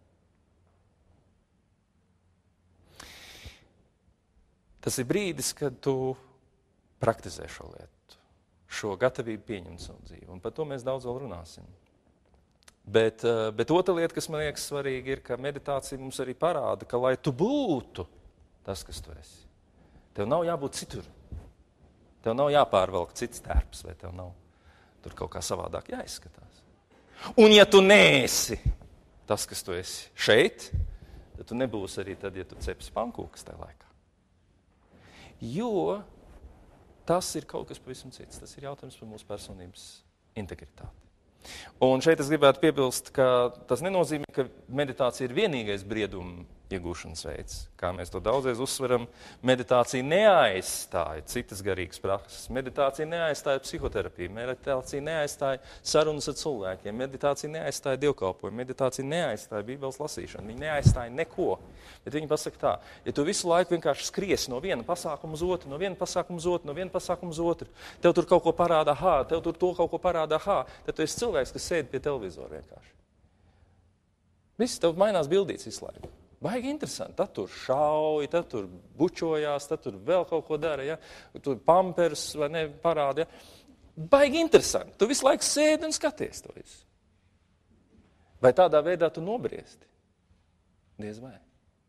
Tas ir brīdis, kad tu praktizē šo lietu, šo gatavību pieņemt savu dzīvi. Un par to mēs daudz vēl runāsim. Bet otra lieta, kas man liekas svarīga, ir, ka meditācija mums arī parāda, ka lai tu būtu tas, kas tu esi, tev nav jābūt citur. Tev nav jāpārvelk cits tērps, vai tev nav tur kaut kā savādāk jāizskatās. Un ja tu neesi tas, kas tu esi šeit, tad tu nebūsi arī tad, ja tu cepsi pankūkas tajā laikā. Jo tas ir kaut kas pavisam cits. Tas ir jautājums par mūsu personības integritāti. Un šeit es gribētu piebilst, ka tas nenozīmē, ka meditācija ir vienīgais brieduma iegūšanas veids. Kā mēs to daudzreiz uzsveram, meditācija neaizstāja citas garīgas prakses. Meditācija neaizstāja psihoterapiju, meditācija neaizstāja sarunas ar cilvēkiem, meditācija neaizstāja dievkalpojumu, meditācija neaizstāja Bībeles lasīšanu, viņa neaizstāja neko. Bet viņi pasaka tā, ja tu visu laiku vienkārši skries no viena pasākuma uz otru, no viena pasākuma uz otru, no viena pasākuma uz otru, tev tur kaut ko parāda, tev tur to kaut ko parāda, tad tu esi cilvēks, kas sēd pie televizora vienkārši. Viss tev mainās bildīts visu laiku. Baigi interesanti. Tad tur šauj, tad tur bučojās, tad tur vēl kaut ko dara, ja? Tur pampers vai ne parāda. Ja? Baigi interesanti. Tu visu laiku sēdi un skaties to visu. Vai tādā veidā tu nobriesti? Diez vai.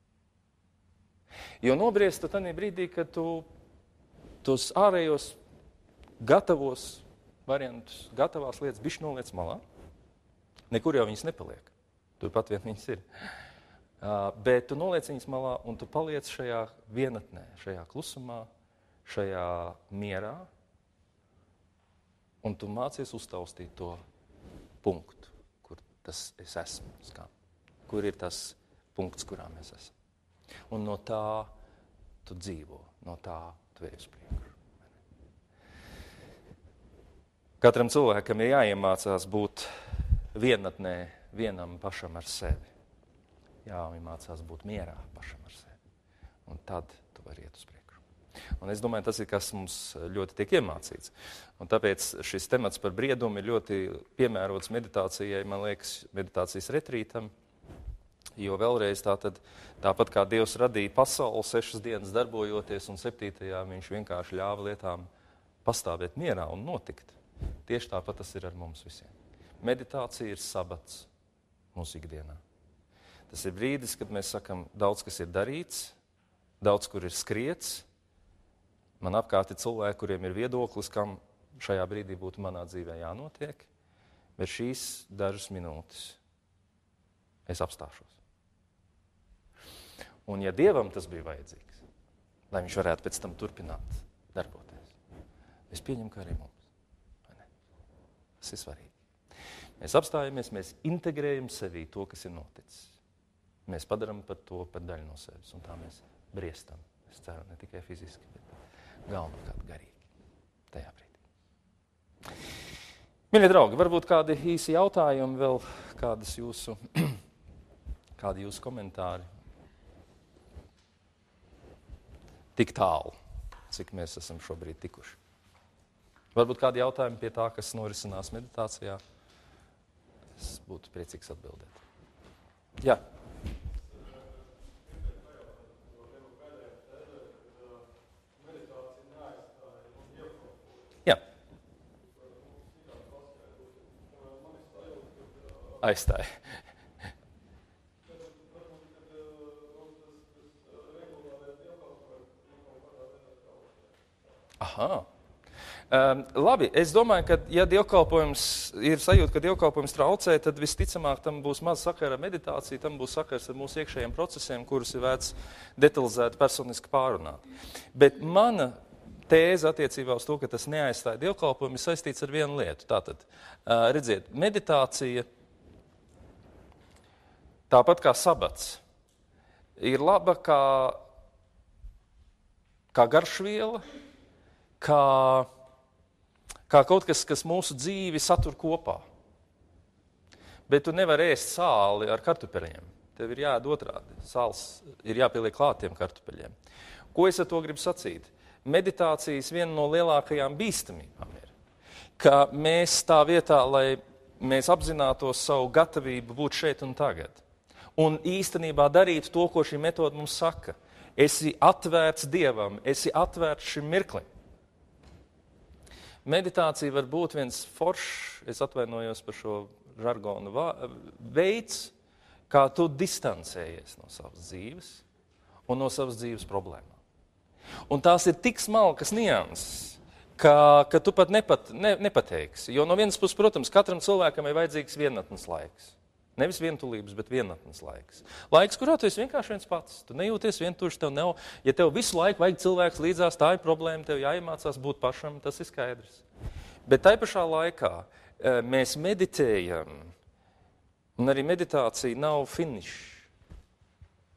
Jo nobriesti tu tādā brīdī, kad tu tos ārējos gatavos variantus, gatavās lietas bišķi noliec malā. Nekur jau viņas nepaliek. Turpat vien viņas ir. Bet tu noliec viņas malā un tu paliec šajā vienatnē, šajā klusumā, šajā mierā, un tu mācies uztaustīt to punktu, kur tas es esmu, skan. Kur ir tas punkts, kurā mēs esam. Un no tā tu dzīvo, no tā tu ej uz priekšu. Katram cilvēkam ir jāiemācās būt vienatnē, vienam pašam ar sevi. Jāiemācās būt mierā pašam ar sevi. Un tad tu vari iet uz priekšu. Un es domāju, tas ir, kas mums ļoti tiek iemācīts. Un tāpēc šis temats par briedumu ir ļoti piemērots meditācijai, man liekas, meditācijas retrītam. Jo vēlreiz tāpat kā Dievs radīja pasauli 6 dienas darbojoties, un 7. viņš vienkārši ļāva lietām pastāvēt mierā un notikt. Tieši tāpat tas ir ar mums visiem. Meditācija ir sabats mūsu ikdienā. Tas ir brīdis, kad mēs sakam, daudz kas ir darīts, daudz kur ir skriets. Man apkārt ir cilvēki, kuriem ir viedoklis, kam šajā brīdī būtu manā dzīvē jānotiek, bet šīs dažas minūtes es apstāšos. Un ja Dievam tas bija vajadzīgs, lai viņš varētu pēc tam turpināt darboties, es pieņemu, ka arī mums. Vai ne? Tas ir svarīgi. Mēs apstājamies, mēs integrējam sevī to, kas ir noticis. Mēs padaram par to par daļu no sevis, un tā mēs briestam. Es ceru, ne tikai fiziski, bet galvenokārt garīgi tajā brīdī. Mīļie draugi, varbūt kādi īsi jautājumi, vēl kādi jūsu komentāri. Tik tālu, cik mēs esam šobrīd tikuši. Varbūt kādi jautājumi pie tā, kas norisinās meditācijā. Es būtu priecīgs atbildēt. Jā. Aizstāja. Aha. Labi, es domāju, ka ja dievkalpojums ir sajūta, ka dievkalpojums traucē, tad visticamāk tam būs maz sakara ar meditāciju, tam būs sakars ar mūsu iekšējiem procesiem, kurus ir vērts detalizēti personiski pārunāt. Bet mana tēze attiecībā uz to, ka tas neaizstāja dievkalpojumu, ir saistīts ar vienu lietu. Tātad, redziet, meditācija, tāpat kā sabats, ir laba kā garšviela, kā kaut kas, kas mūsu dzīvi satur kopā. Bet tu nevari ēst sāli ar kartupeļiem. Tev ir jāēd otrādi. Sāls ir jāpieliek klātiem kartupeļiem. Ko es ar to gribu sacīt? Meditācijas viena no lielākajām bīstamībām ir, ka mēs tā vietā, lai mēs apzinātos savu gatavību būt šeit un tagad, un īstenībā darīt to, ko šī metoda mums saka. Esi atvērts Dievam, esi atvērts šim mirklim. Meditācija var būt viens foršs, es atvainojos par šo žargonu veids, kā tu distancējies no savas dzīves un no savas dzīves problēmām. Un tās ir tik smalkas nianses, ka tu pat nepateiksi. Jo no vienas puses, protams, katram cilvēkam ir vajadzīgs vienatnes laiks. Nevis vientulības, bet vienatnes laiks. Laiks, kurā tu esi vienkārši viens pats. Tu nejūties vientuļš, tev nav. Ja tev visu laiku vajag cilvēks līdzās, tā ir problēma, tev jāiemācās būt pašam, tas ir skaidrs. Bet tai pašā laikā mēs meditējam, un arī meditācija nav finišs.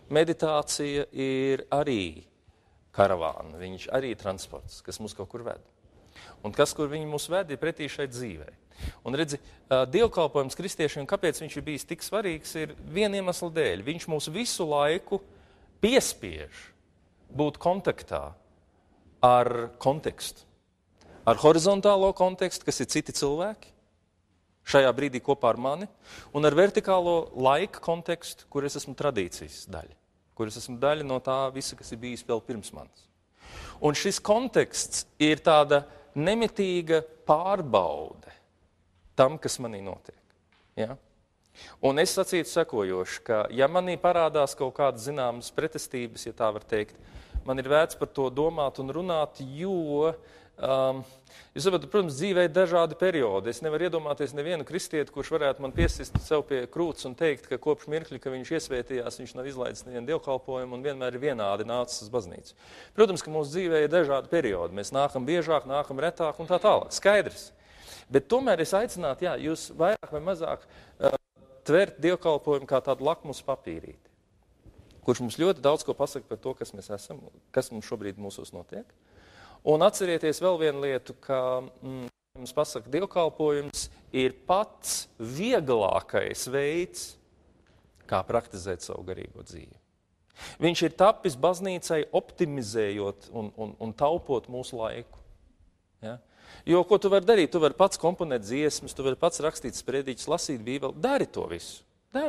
meditācija ir arī karavāna, viņš arī transports, kas mūs kaut kur ved. Un kas, kur viņi mūs ved, ir pretī šai dzīvei. Un redzi, dievkalpojums kristiešiem, kāpēc viņš ir bijis tik svarīgs, ir viena iemesla dēļ. Viņš mūs visu laiku piespiež būt kontaktā ar kontekstu. Ar horizontālo kontekstu, kas ir citi cilvēki, šajā brīdī kopā ar mani, un ar vertikālo laika kontekstu, kur es esmu tradīcijas daļa, kur es esmu daļa no tā visa, kas ir bijis vēl pirms manis. Un šis konteksts ir tāda nemitīga pārbaude tam, kas manī notiek. Ja? Un es sacītu sekojoši, ka ja manī parādās kaut kādas zināmas pretestības, ja tā var teikt, man ir vērts par to domāt un runāt, jo, jūs saprotat, protams, dzīvē ir dažādi periodi. Es nevaru iedomāties nevienu kristieti, kurš varētu man piesist sev pie krūts un teikt, ka kopš mirkļa, ka viņš iesvētījās, viņš nav izlaidis nevienu dievkalpojumu un vienmēr ir vienādi nācis uz baznīcu. Protams, ka mūsu dzīvē ir dažādi periodi. Mēs nākam biežāk, nākam retāk un tā tālāk. Skaidrs. Bet tomēr es aicinātu, jā, jūs vairāk vai mazāk tvert dievkalpojumu kā tādu lakmus papīrīti, kurš mums ļoti daudz ko pasaka par to, kas mēs esam, kas mums šobrīd mūsos notiek. Un atcerieties vēl vienu lietu, ka mums pasaka, dievkalpojums ir pats vieglākais veids, kā praktizēt savu garīgo dzīvi. Viņš ir tapis baznīcai optimizējot un taupot mūsu laiku. Ja? Jo, ko tu vari darīt? Tu vari pats komponēt dziesmas, tu vari pats rakstīt sprediķus, lasīt Bībeli. Dari to visu.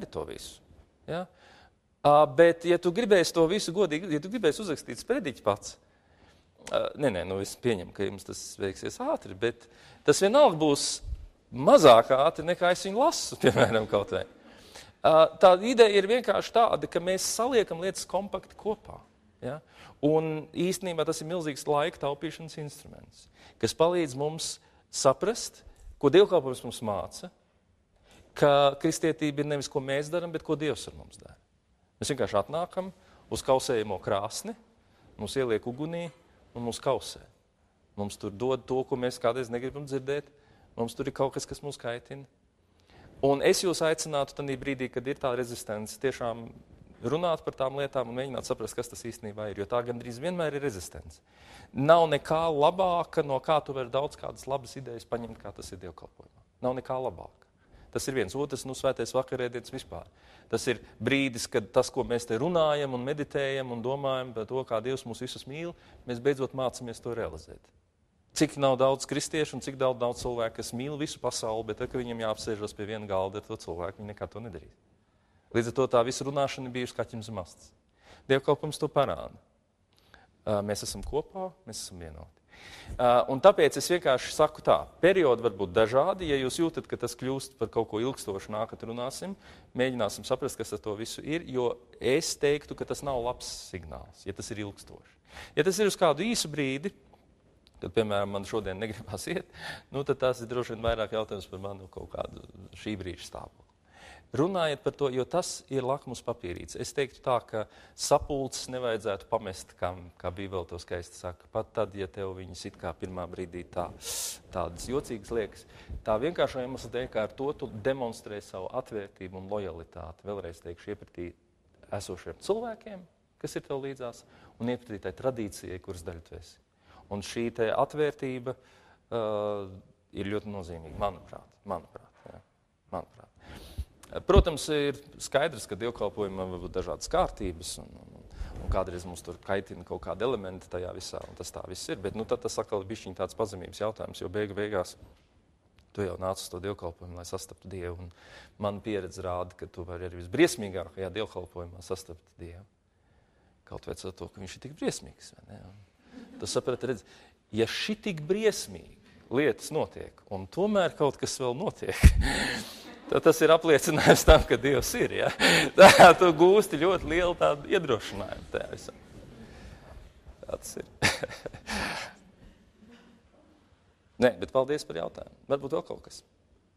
Ja? Bet, ja tu gribēsi to visu godīgi, ja tu gribēsi uzrakstīt sprediķu pats, es pieņemu, ka jums tas veiksies ātri, bet tas vienalga būs mazāk ātri, nekā es viņu lasu, piemēram, kaut vai. Tā ideja ir vienkārši tāda, ka mēs saliekam lietas kompakti kopā. Ja? Un īstenībā tas ir milzīgs laika taupīšanas instruments, kas palīdz mums saprast, ko dievkalpojums mums māca, ka kristietība ir nevis, ko mēs darām, bet ko Dievs ar mums dara. Mēs vienkārši atnākam uz kausējamo krāsni, mums ieliek ugunī un mūs kausē. Mums tur dod to, ko mēs kādreiz negribam dzirdēt, mums tur ir kaut kas, kas mūs kaitina. Un es jūs aicinātu tādā brīdī, kad ir tā rezistence, tiešām runāt par tām lietām un mēģināt saprast, kas tas īstenībā ir, jo tā gandrīz vienmēr ir rezistence. Nav nekā labāka, no kā tu vari daudz kādas labas idejas paņemt, kā tas ir dievkalpojumā. Nav nekā labāka. Tas ir viens. Otrs, svētais vakarēdienas vispār. Tas ir brīdis, kad tas, ko mēs te runājam un meditējam un domājam par to, kā Dievs mūs visus mīl, mēs beidzot mācamies to realizēt. Cik nav daudz kristiešu un cik daudz cilvēku, kas mīl visu pasauli, bet tad, kad viņam jāapsēžas pie viena galda ar to cilvēku, viņi nekā to nedarīs. Līdz ar to tā visa runāšana bijusi kaķim zem astes. Dievkalpojums to parāda. Mēs esam kopā, mēs esam vienoti. Un tāpēc es vienkārši saku tā, periodi var būt dažādi, ja jūs jūtat, ka tas kļūst par kaut ko ilgstošu, nākat runāsim, mēģināsim saprast, kas ar to visu ir, jo es teiktu, ka tas nav labs signāls, ja tas ir ilgstoši. Ja tas ir uz kādu īsu brīdi, kad, piemēram, man šodien negribas iet, tad tās ir droši vien vairāk jautājums par manu kaut kādu šī brīža stāvokli. Runājiet par to, jo tas ir lakmus papīrīts. Es teiktu tā, ka sapulces nevajadzētu pamest, kā Bībele to skaisti saka, pat tad, ja tev viņas it kā pirmā brīdī tādas jocīgas liekas. Tā vienkārši iemesla dēļ, kā ar to tu demonstrē savu atvērtību un lojalitāti. Vēlreiz teikšu, iepratī esošiem cilvēkiem, kas ir tev līdzās, un iepratī tai tradīcijai, kuras daļa tu esi. Un šī te atvērtība ir ļoti nozīmīga, manuprāt. Protams, ir skaidrs, ka dievkalpojumam var būt dažādas kārtības, un kādreiz mums tur kaitina kaut kādi elementi tajā visā, un tas tā viss ir. Bet tad tas atkal ir bišķiņ tāds pazemības jautājums, jo beigās tu jau nāc uz to dievkalpojumu, lai sastaptu Dievu. Un man pieredze rāda, ka tu vari arī visbriesmīgākajā dievkalpojumā sastapt Dievu. Kaut vai ar to, ka viņš ir tik briesmīgs. Vai ne? Tu saprati, redz, ja šitik briesmīgi lietas notiek, un tomēr kaut kas vēl notiek, tad tas ir apliecinājums tam, ka Dievs ir. Ja? Tā tu gūsti ļoti lielu tādu iedrošinājumu tajā visā. Tas ir. Nē, bet paldies par jautājumu. Varbūt vēl kaut kas.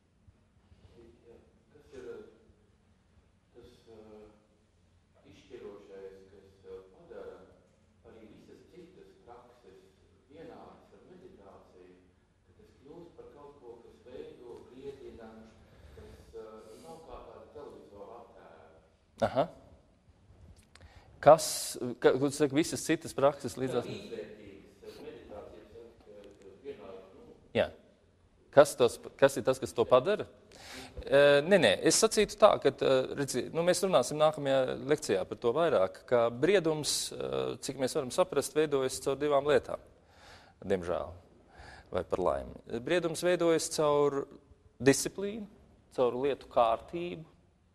Kas ir tas izšķirošais, kas padara arī visas citas prakses vienādas ar meditāciju, ka tas kļūst par kaut ko, kas veido brīdinām, nav kā tāda televizora attēla. Aha. Visas citas prakses līdzās? Izvērtīgas meditācijas vienā, Jā. Kas ir tas, kas to padara? Nē, es sacītu tā, ka mēs runāsim nākamajā lekcijā par to vairāk, ka briedums, cik mēs varam saprast, veidojas caur divām lietām, diemžēl, vai par laimi. Briedums veidojas caur disciplīnu, caur lietu kārtību,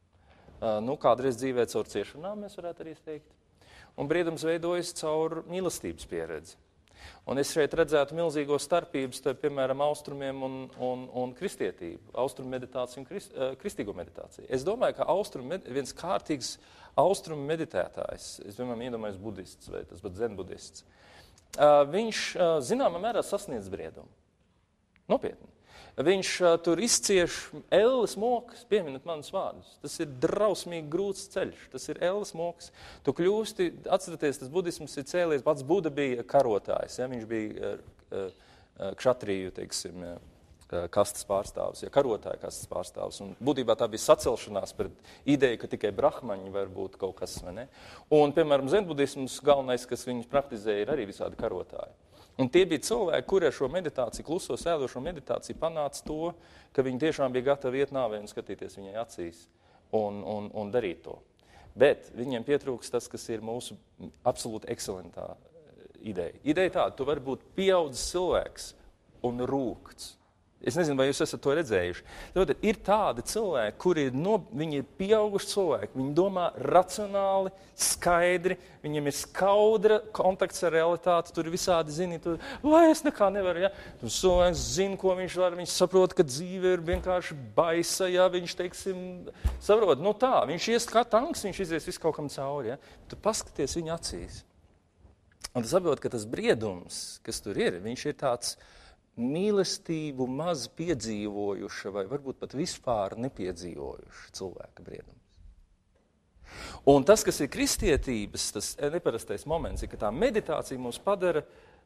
kādreiz dzīvē caur ciešanām, mēs varētu arī teikt. Un briedums veidojas caur mīlestības pieredzi. Un es šeit redzētu milzīgo starpības, piemēram, austrumiem un kristietību, austrumu meditāciju un kristīgo meditāciju. Es domāju, ka viens kārtīgs austrumu meditētājs, es vienmēr iedomājos budists vai tas pat zenbudists, viņš zināmā mērā sasniedz briedumu. Nopietni. Viņš tur izcieš elles mokas, pieminot manus vārdus. Tas ir drausmīgi grūts ceļš, tas ir elles mokas. Tu kļūsti, atceraties, tas budisms ir cēlies, pats Buda bija karotājs, ja? Viņš bija kšatriju, teiksim, kastes pārstāvs, ja? Karotāja kastes pārstāvs. Un būtībā tā bija sacelšanās pret ideju, ka tikai brahmaņi var būt kaut kas, vai ne? Un, piemēram, zenbudisms galvenais, kas viņus praktizēja, ir arī visādi karotāji. Un tie bija cilvēki, kuri ar šo meditāciju, kluso sēdošo meditāciju panāca to, ka viņi tiešām bija gatavi iet nāvē un skatīties viņai acīs un darīt to. Bet viņiem pietrūks tas, kas ir mūsu absolūti ekscelentā ideja. Ideja tāda, tu vari būt pieaudzis cilvēks un rūkts. Es nezinu, vai jūs esat to redzējuši. Tad ir tādi cilvēki, kuri viņi ir pieauguši cilvēki, viņi domā racionāli, skaidri, viņiem ir skaudra kontakts ar realitāti, tur visādi zini, vai es nekā nevaru, ja? Tur cilvēks zina, ko viņš var, viņš saprot, ka dzīve ir vienkārši baisa, ja viņš, teiksim, saprot, viņš ies kā tanks, viņš izies visu kaut kam cauri, ja? Tu paskaties viņa acīs. Un tu saprot, ka tas briedums, kas tur ir, viņš ir tāds mīlestību maz piedzīvojuša vai varbūt pat vispār nepiedzīvojuša cilvēka briedums. Un tas, kas ir kristietības, tas neparastais moments, ir, ka tā meditācija mūs padara,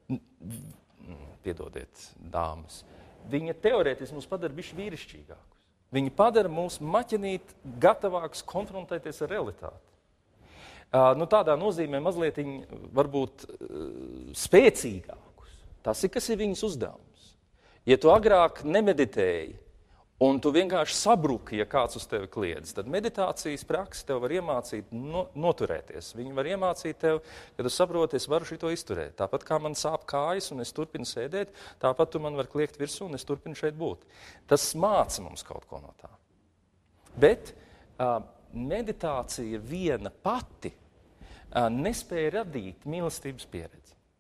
piedodiet, dāmas, viņa teorētiski mūs padara bišķi vīrišķīgākus. Viņa padara mūs maķinīt gatavākus konfrontēties ar realitāti. Tādā nozīmē mazliet varbūt spēcīgākus. Tas ir, kas ir viņas uzdevums. Ja tu agrāk nemeditēji un tu vienkārši sabruki, ja kāds uz tevi kliedz, tad meditācijas praksa tev var iemācīt noturēties. Viņi var iemācīt tev, ka tu saproti, es varu šito izturēt. Tāpat kā man sāp kājas un es turpinu sēdēt, tāpat tu man var kliegt virsū un es turpinu šeit būt. Tas māca mums kaut ko no tā. Bet meditācija viena pati nespēja radīt mīlestības pieredzi.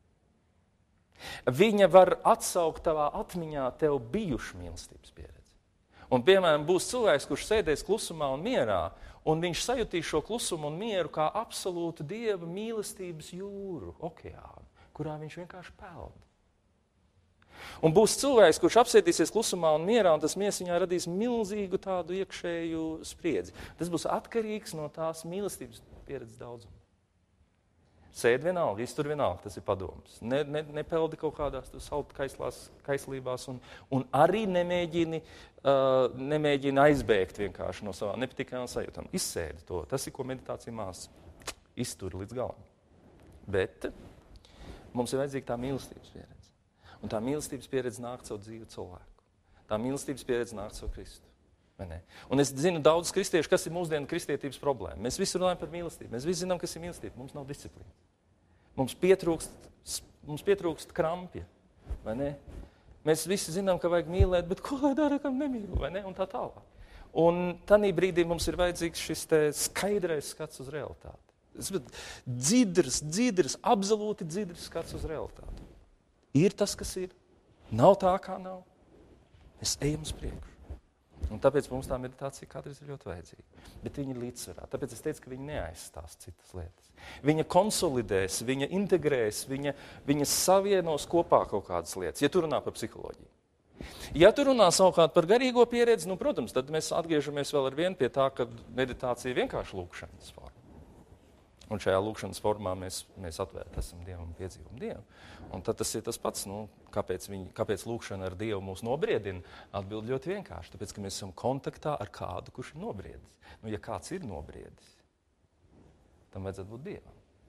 Viņa var atsaukt tavā atmiņā tev bijušu mīlestības pieredzi. Un, piemēram, būs cilvēks, kurš sēdēs klusumā un mierā, un viņš sajutīs šo klusumu un mieru kā absolūtu Dieva mīlestības jūru, okeānu, kurā viņš vienkārši peld. Un būs cilvēks, kurš apsēdīsies klusumā un mierā, un tas miers viņā radīs milzīgu tādu iekšēju spriedzi. Tas būs atkarīgs no tās mīlestības pieredzes daudzuma. Sēd vienalga, iztur vienalga, tas ir padoms. Nepeldi kaut kādās saltu kaislībās un arī nemēģini aizbēgt vienkārši no savām nepatīkamām sajūtām. Izsēdi to. Tas ir, ko meditācija māca. Iztur līdz galam. Bet mums ir vajadzīga tā mīlestības pieredze. Un tā mīlestības pieredze nāk caur dzīvu cilvēku. Tā mīlestības pieredze nāk caur Kristu. Un es zinu daudzus kristiešu, kas ir mūsdienu kristietības problēma. Mēs visi runājam par mīlestību. Mēs visi zinām, kas ir mīlestība. Mums nav disciplīnas. Mums pietrūkst krampja. Vai ne? Mēs visi zinām, ka vajag mīlēt, bet ko lai dara, kam nemīlu, vai ne? Un tā tālāk. Un tanī brīdī mums ir vajadzīgs šis te skaidrais skats uz realitāti. Dzidrs, absolūti dzidrs skats uz realitāti. Ir tas, kas ir. Nav tā, kā nav. Mēs ejam uz priekšu. Un tāpēc mums tā meditācija kādreiz ir ļoti vajadzīga. Bet viņa ir līdzsvarā. Tāpēc es teicu, ka viņa neaizstās citas lietas. Viņa konsolidēs, viņa integrēs, viņa savienos kopā kaut kādas lietas, ja tu runā par psiholoģiju. Ja tu runā savukārt par garīgo pieredzi, protams, tad mēs atgriežamies vēl ar vienu pie tā, ka meditācija ir vienkārši lūkšanas forma. Un šajā lūkšanas formā mēs atvērti esam Dievam un piedzīvam Dievu. Un tad tas ir tas pats, kāpēc lūkšana ar Dievu mūs nobriedina, atbild ļoti vienkārši. Tāpēc, ka mēs esam kontaktā ar kādu, kurš ir nobriedis. Ja kāds ir nobriedis, tam vajadzētu būt Dievam.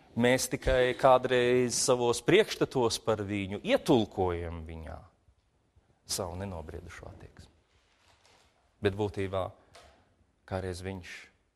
Mēs tikai kādreiz savos priekšstatos par viņu ietulkojam viņā savu nenobriedušo attieksmi. Bet būtībā kādreiz viņš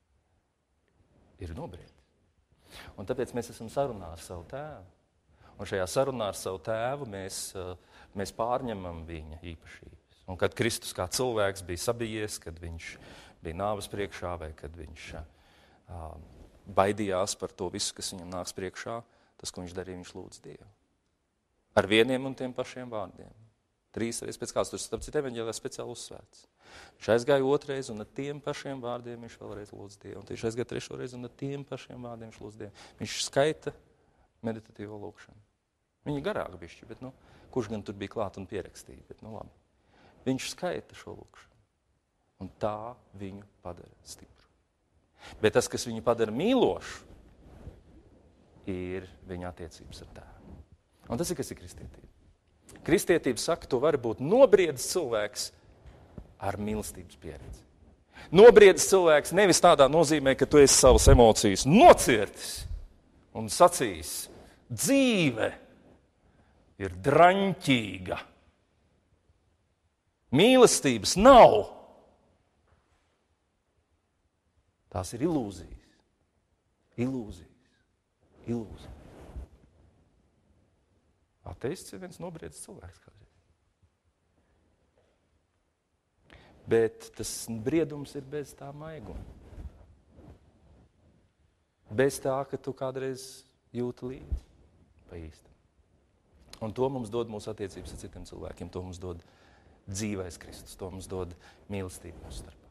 ir nobriedis. Un tāpēc mēs esam sarunā ar savu tēvu. Un šajā sarunā ar savu tēvu mēs pārņemam viņa īpašības. Un kad Kristus kā cilvēks bija sabijies, kad viņš bija nāves priekšā vai kad viņš baidījās par to visu, kas viņam nāks priekšā, tas, ko viņš darīja, viņš lūdz Dievu. Ar vieniem un tiem pašiem vārdiem. 3 reizes pēc kāds, tur starp citu evaņģēlijā speciāli uzsvērts. Viņš aizgāja 2 reizi un ar tiem pašiem vārdiem viņš vēlreiz lūdz Dievu. Un viņš aizgāja 3 reizi un ar tiem pašiem vārdiem viņš lūdz Dievu. Viņš skaita meditatīvo lūkšanu. Viņa garāk bišķi, bet kurš gan tur bija klāt un pierakstīja, bet labi. Viņš skaita šo lūkšanu. Un tā viņu padara stipru. Bet tas, kas viņu padara mīlošu, ir viņa attiecības ar tēvu. Un tas ir, kas ir kristietība. Kristietība saka, tu vari būt nobriedis cilvēks ar mīlestības pieredzi. Nobriedis cilvēks nevis tādā nozīmē, ka tu esi savas emocijas nocirtis un sacījis, dzīve ir draņķīga. Mīlestības nav. Tās ir ilūzijas. Ilūzijas. Ateists ir viens nobriedis cilvēks kādreiz. Bet tas briedums ir bez tā maiguma. Bez tā, ka tu kādreiz jūti līdzi pa īstam. Un to mums dod mūsu attiecības ar citiem cilvēkiem. To mums dod dzīvais Kristus. To mums dod mīlestība mūsu starpā.